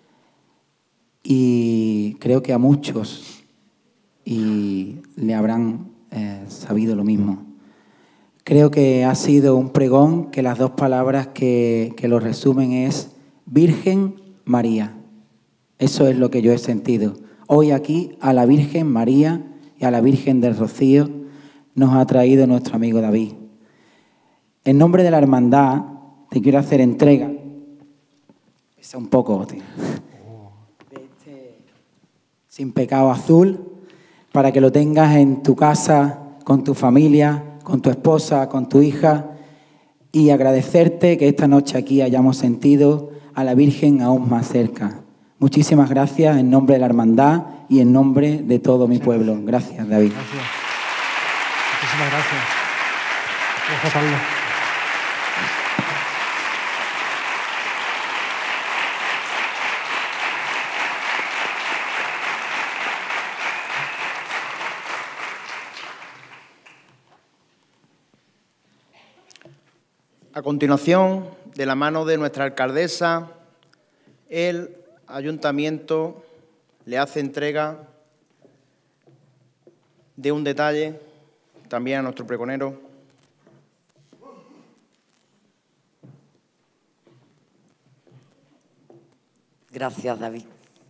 y creo que a muchos y le habrán eh, sabido lo mismo. Creo que ha sido un pregón que las dos palabras que, que lo resumen es Virgen María. Eso es lo que yo he sentido. Hoy aquí a la Virgen María y a la Virgen del Rocío nos ha traído nuestro amigo David. En nombre de la hermandad te quiero hacer entrega. Pesa un poco, tío. De este Sin Pecado Azul, para que lo tengas en tu casa, con tu familia, con tu esposa, con tu hija, y agradecerte que esta noche aquí hayamos sentido a la Virgen aún más cerca. Muchísimas gracias en nombre de la hermandad y en nombre de todo mi pueblo. Gracias, David. Gracias. Muchísimas gracias. Gracias, Carlos. A continuación, de la mano de nuestra alcaldesa, el ayuntamiento le hace entrega de un detalle también a nuestro pregonero. Gracias, David.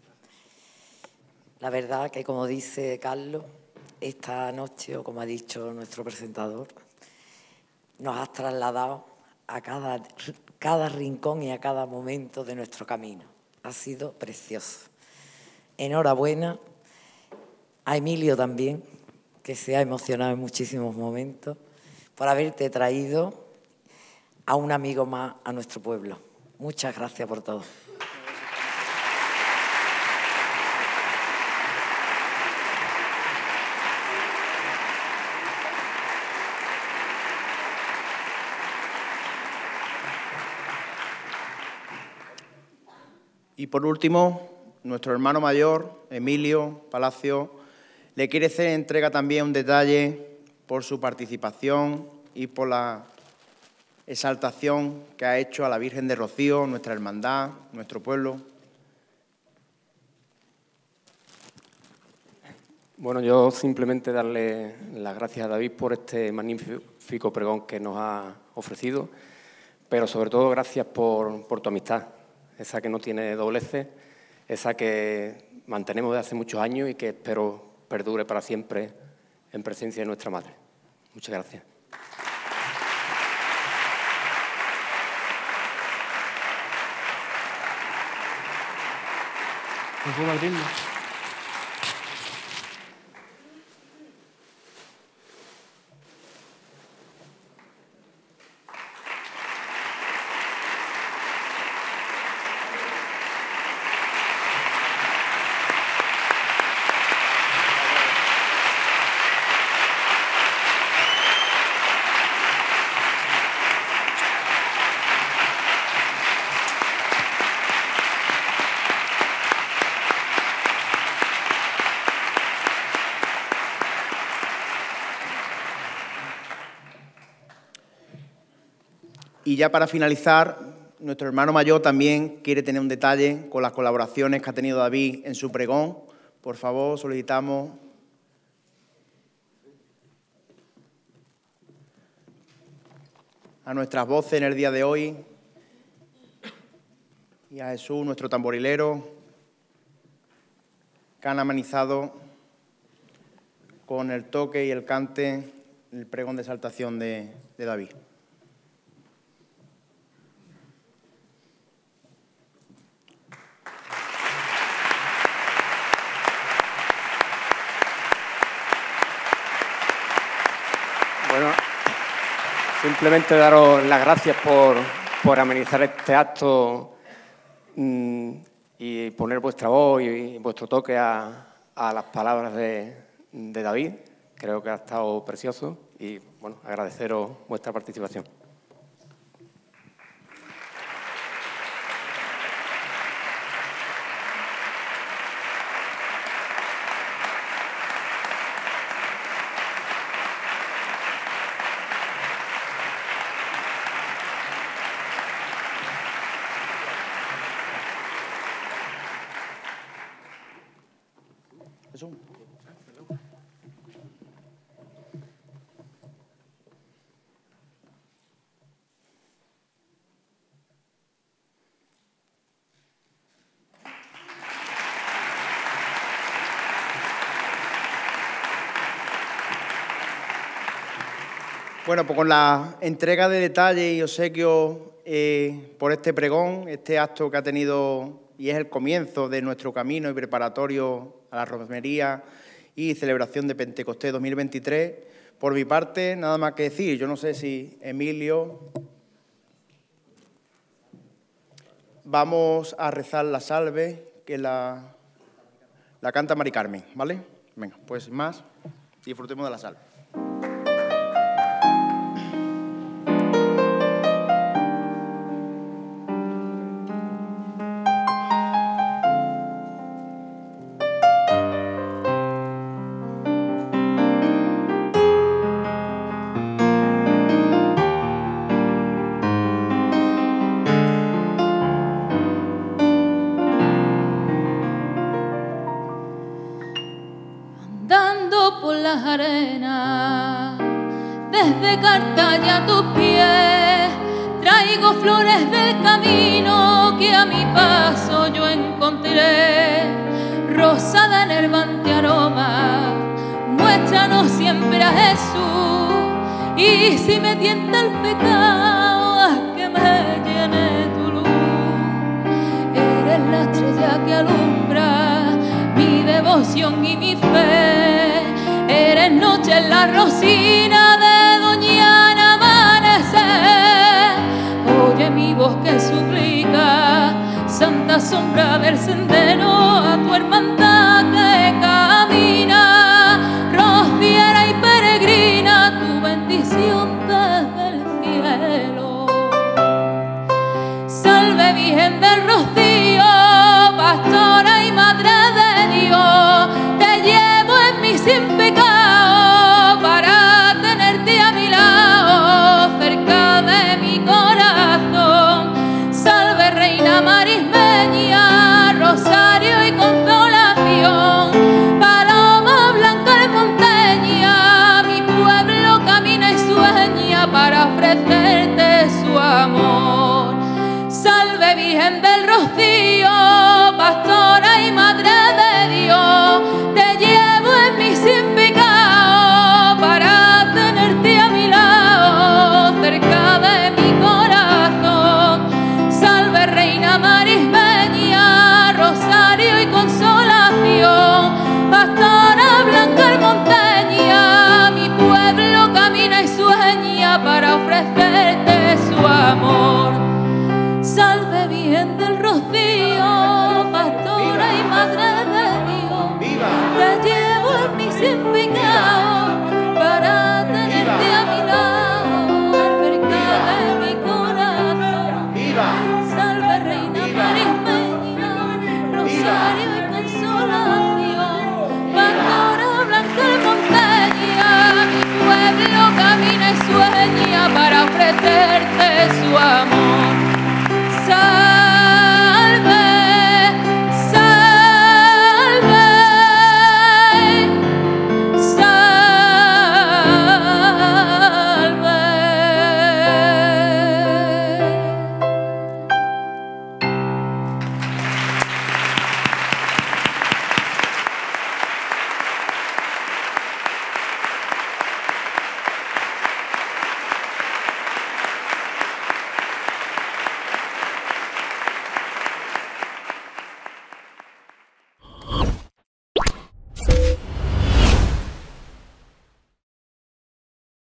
La verdad que, como dice Carlos, esta noche, o como ha dicho nuestro presentador, nos has trasladado a cada, cada rincón y a cada momento de nuestro camino. Ha sido precioso. Enhorabuena a Emilio también, que se ha emocionado en muchísimos momentos, por haberte traído a un amigo más a nuestro pueblo. Muchas gracias por todo. Y por último, nuestro hermano mayor, Emilio Palacio, le quiere hacer entrega también un detalle por su participación y por la exaltación que ha hecho a la Virgen de Rocío, nuestra hermandad, nuestro pueblo. Bueno, yo simplemente darle las gracias a David por este magnífico pregón que nos ha ofrecido, pero sobre todo gracias por, por tu amistad, esa que no tiene dobleces, esa que mantenemos desde hace muchos años y que espero perdure para siempre en presencia de nuestra Madre. Muchas gracias. ¿Me puedo abrirlo? Y ya para finalizar, nuestro hermano mayor también quiere tener un detalle con las colaboraciones que ha tenido David en su pregón. Por favor, solicitamos a nuestras voces en el día de hoy y a Jesús, nuestro tamborilero, que han amenizado con el toque y el cante el pregón de exaltación de, de David. Bueno, simplemente daros las gracias por, por amenizar este acto mmm, y poner vuestra voz y vuestro toque a, a las palabras de, de David. Creo que ha estado precioso y, bueno, agradeceros vuestra participación. Bueno, pues con la entrega de detalles y obsequios eh, por este pregón, este acto que ha tenido y es el comienzo de nuestro camino y preparatorio a la romería y celebración de Pentecostés dos mil veintitrés, por mi parte, nada más que decir. Yo no sé si Emilio... Vamos a rezar la salve, que la, la canta Mari Carmen, ¿vale? Venga, pues sin más, disfrutemos de la salve. Arena, desde Cartaya a tus pies, traigo flores del camino que a mi paso yo encontré, rosada en hervante aroma, muéstranos siempre a Jesús, y si me tienta el pecado, haz que me llene tu luz, eres la estrella que alumbra mi devoción y mi fe. Eres noche en la rosina de Doñana amanecer. Oye mi voz que suplica, santa sombra del sendero, a tu hermandad que camina, rociera y peregrina, tu bendición desde el cielo. Salve Virgen del Rocío, pastora y madre de Dios, te llevo en mi sin pecado para tenerte a mi lado, cerca de mi corazón. Salve Reina Marismeña, rosario y consolación, paloma blanca y monteña, mi pueblo camina y sueña para ofrecerte su amor. Salve Virgen del Rocío, pastora y madre de Dios, te llevo en mi sin pecado para tenerte a mi lado, cerca de mi corazón. Salve Reina Marismeña, rosario y consolación, pastora blanca y monteña, mi pueblo camina y sueña para ofrecerte su amor. Salve Virgen del Rocío, pastora y madre de Dios, ¡viva! Te llevo en mi sin pecado para tenerte a mi lado, cerca de mi corazón. ¡Viva! Salve Reina Marismeña, rosario y consolación, pastora blanca y monteña, mi pueblo camina y sueña para ofrecerte su amor.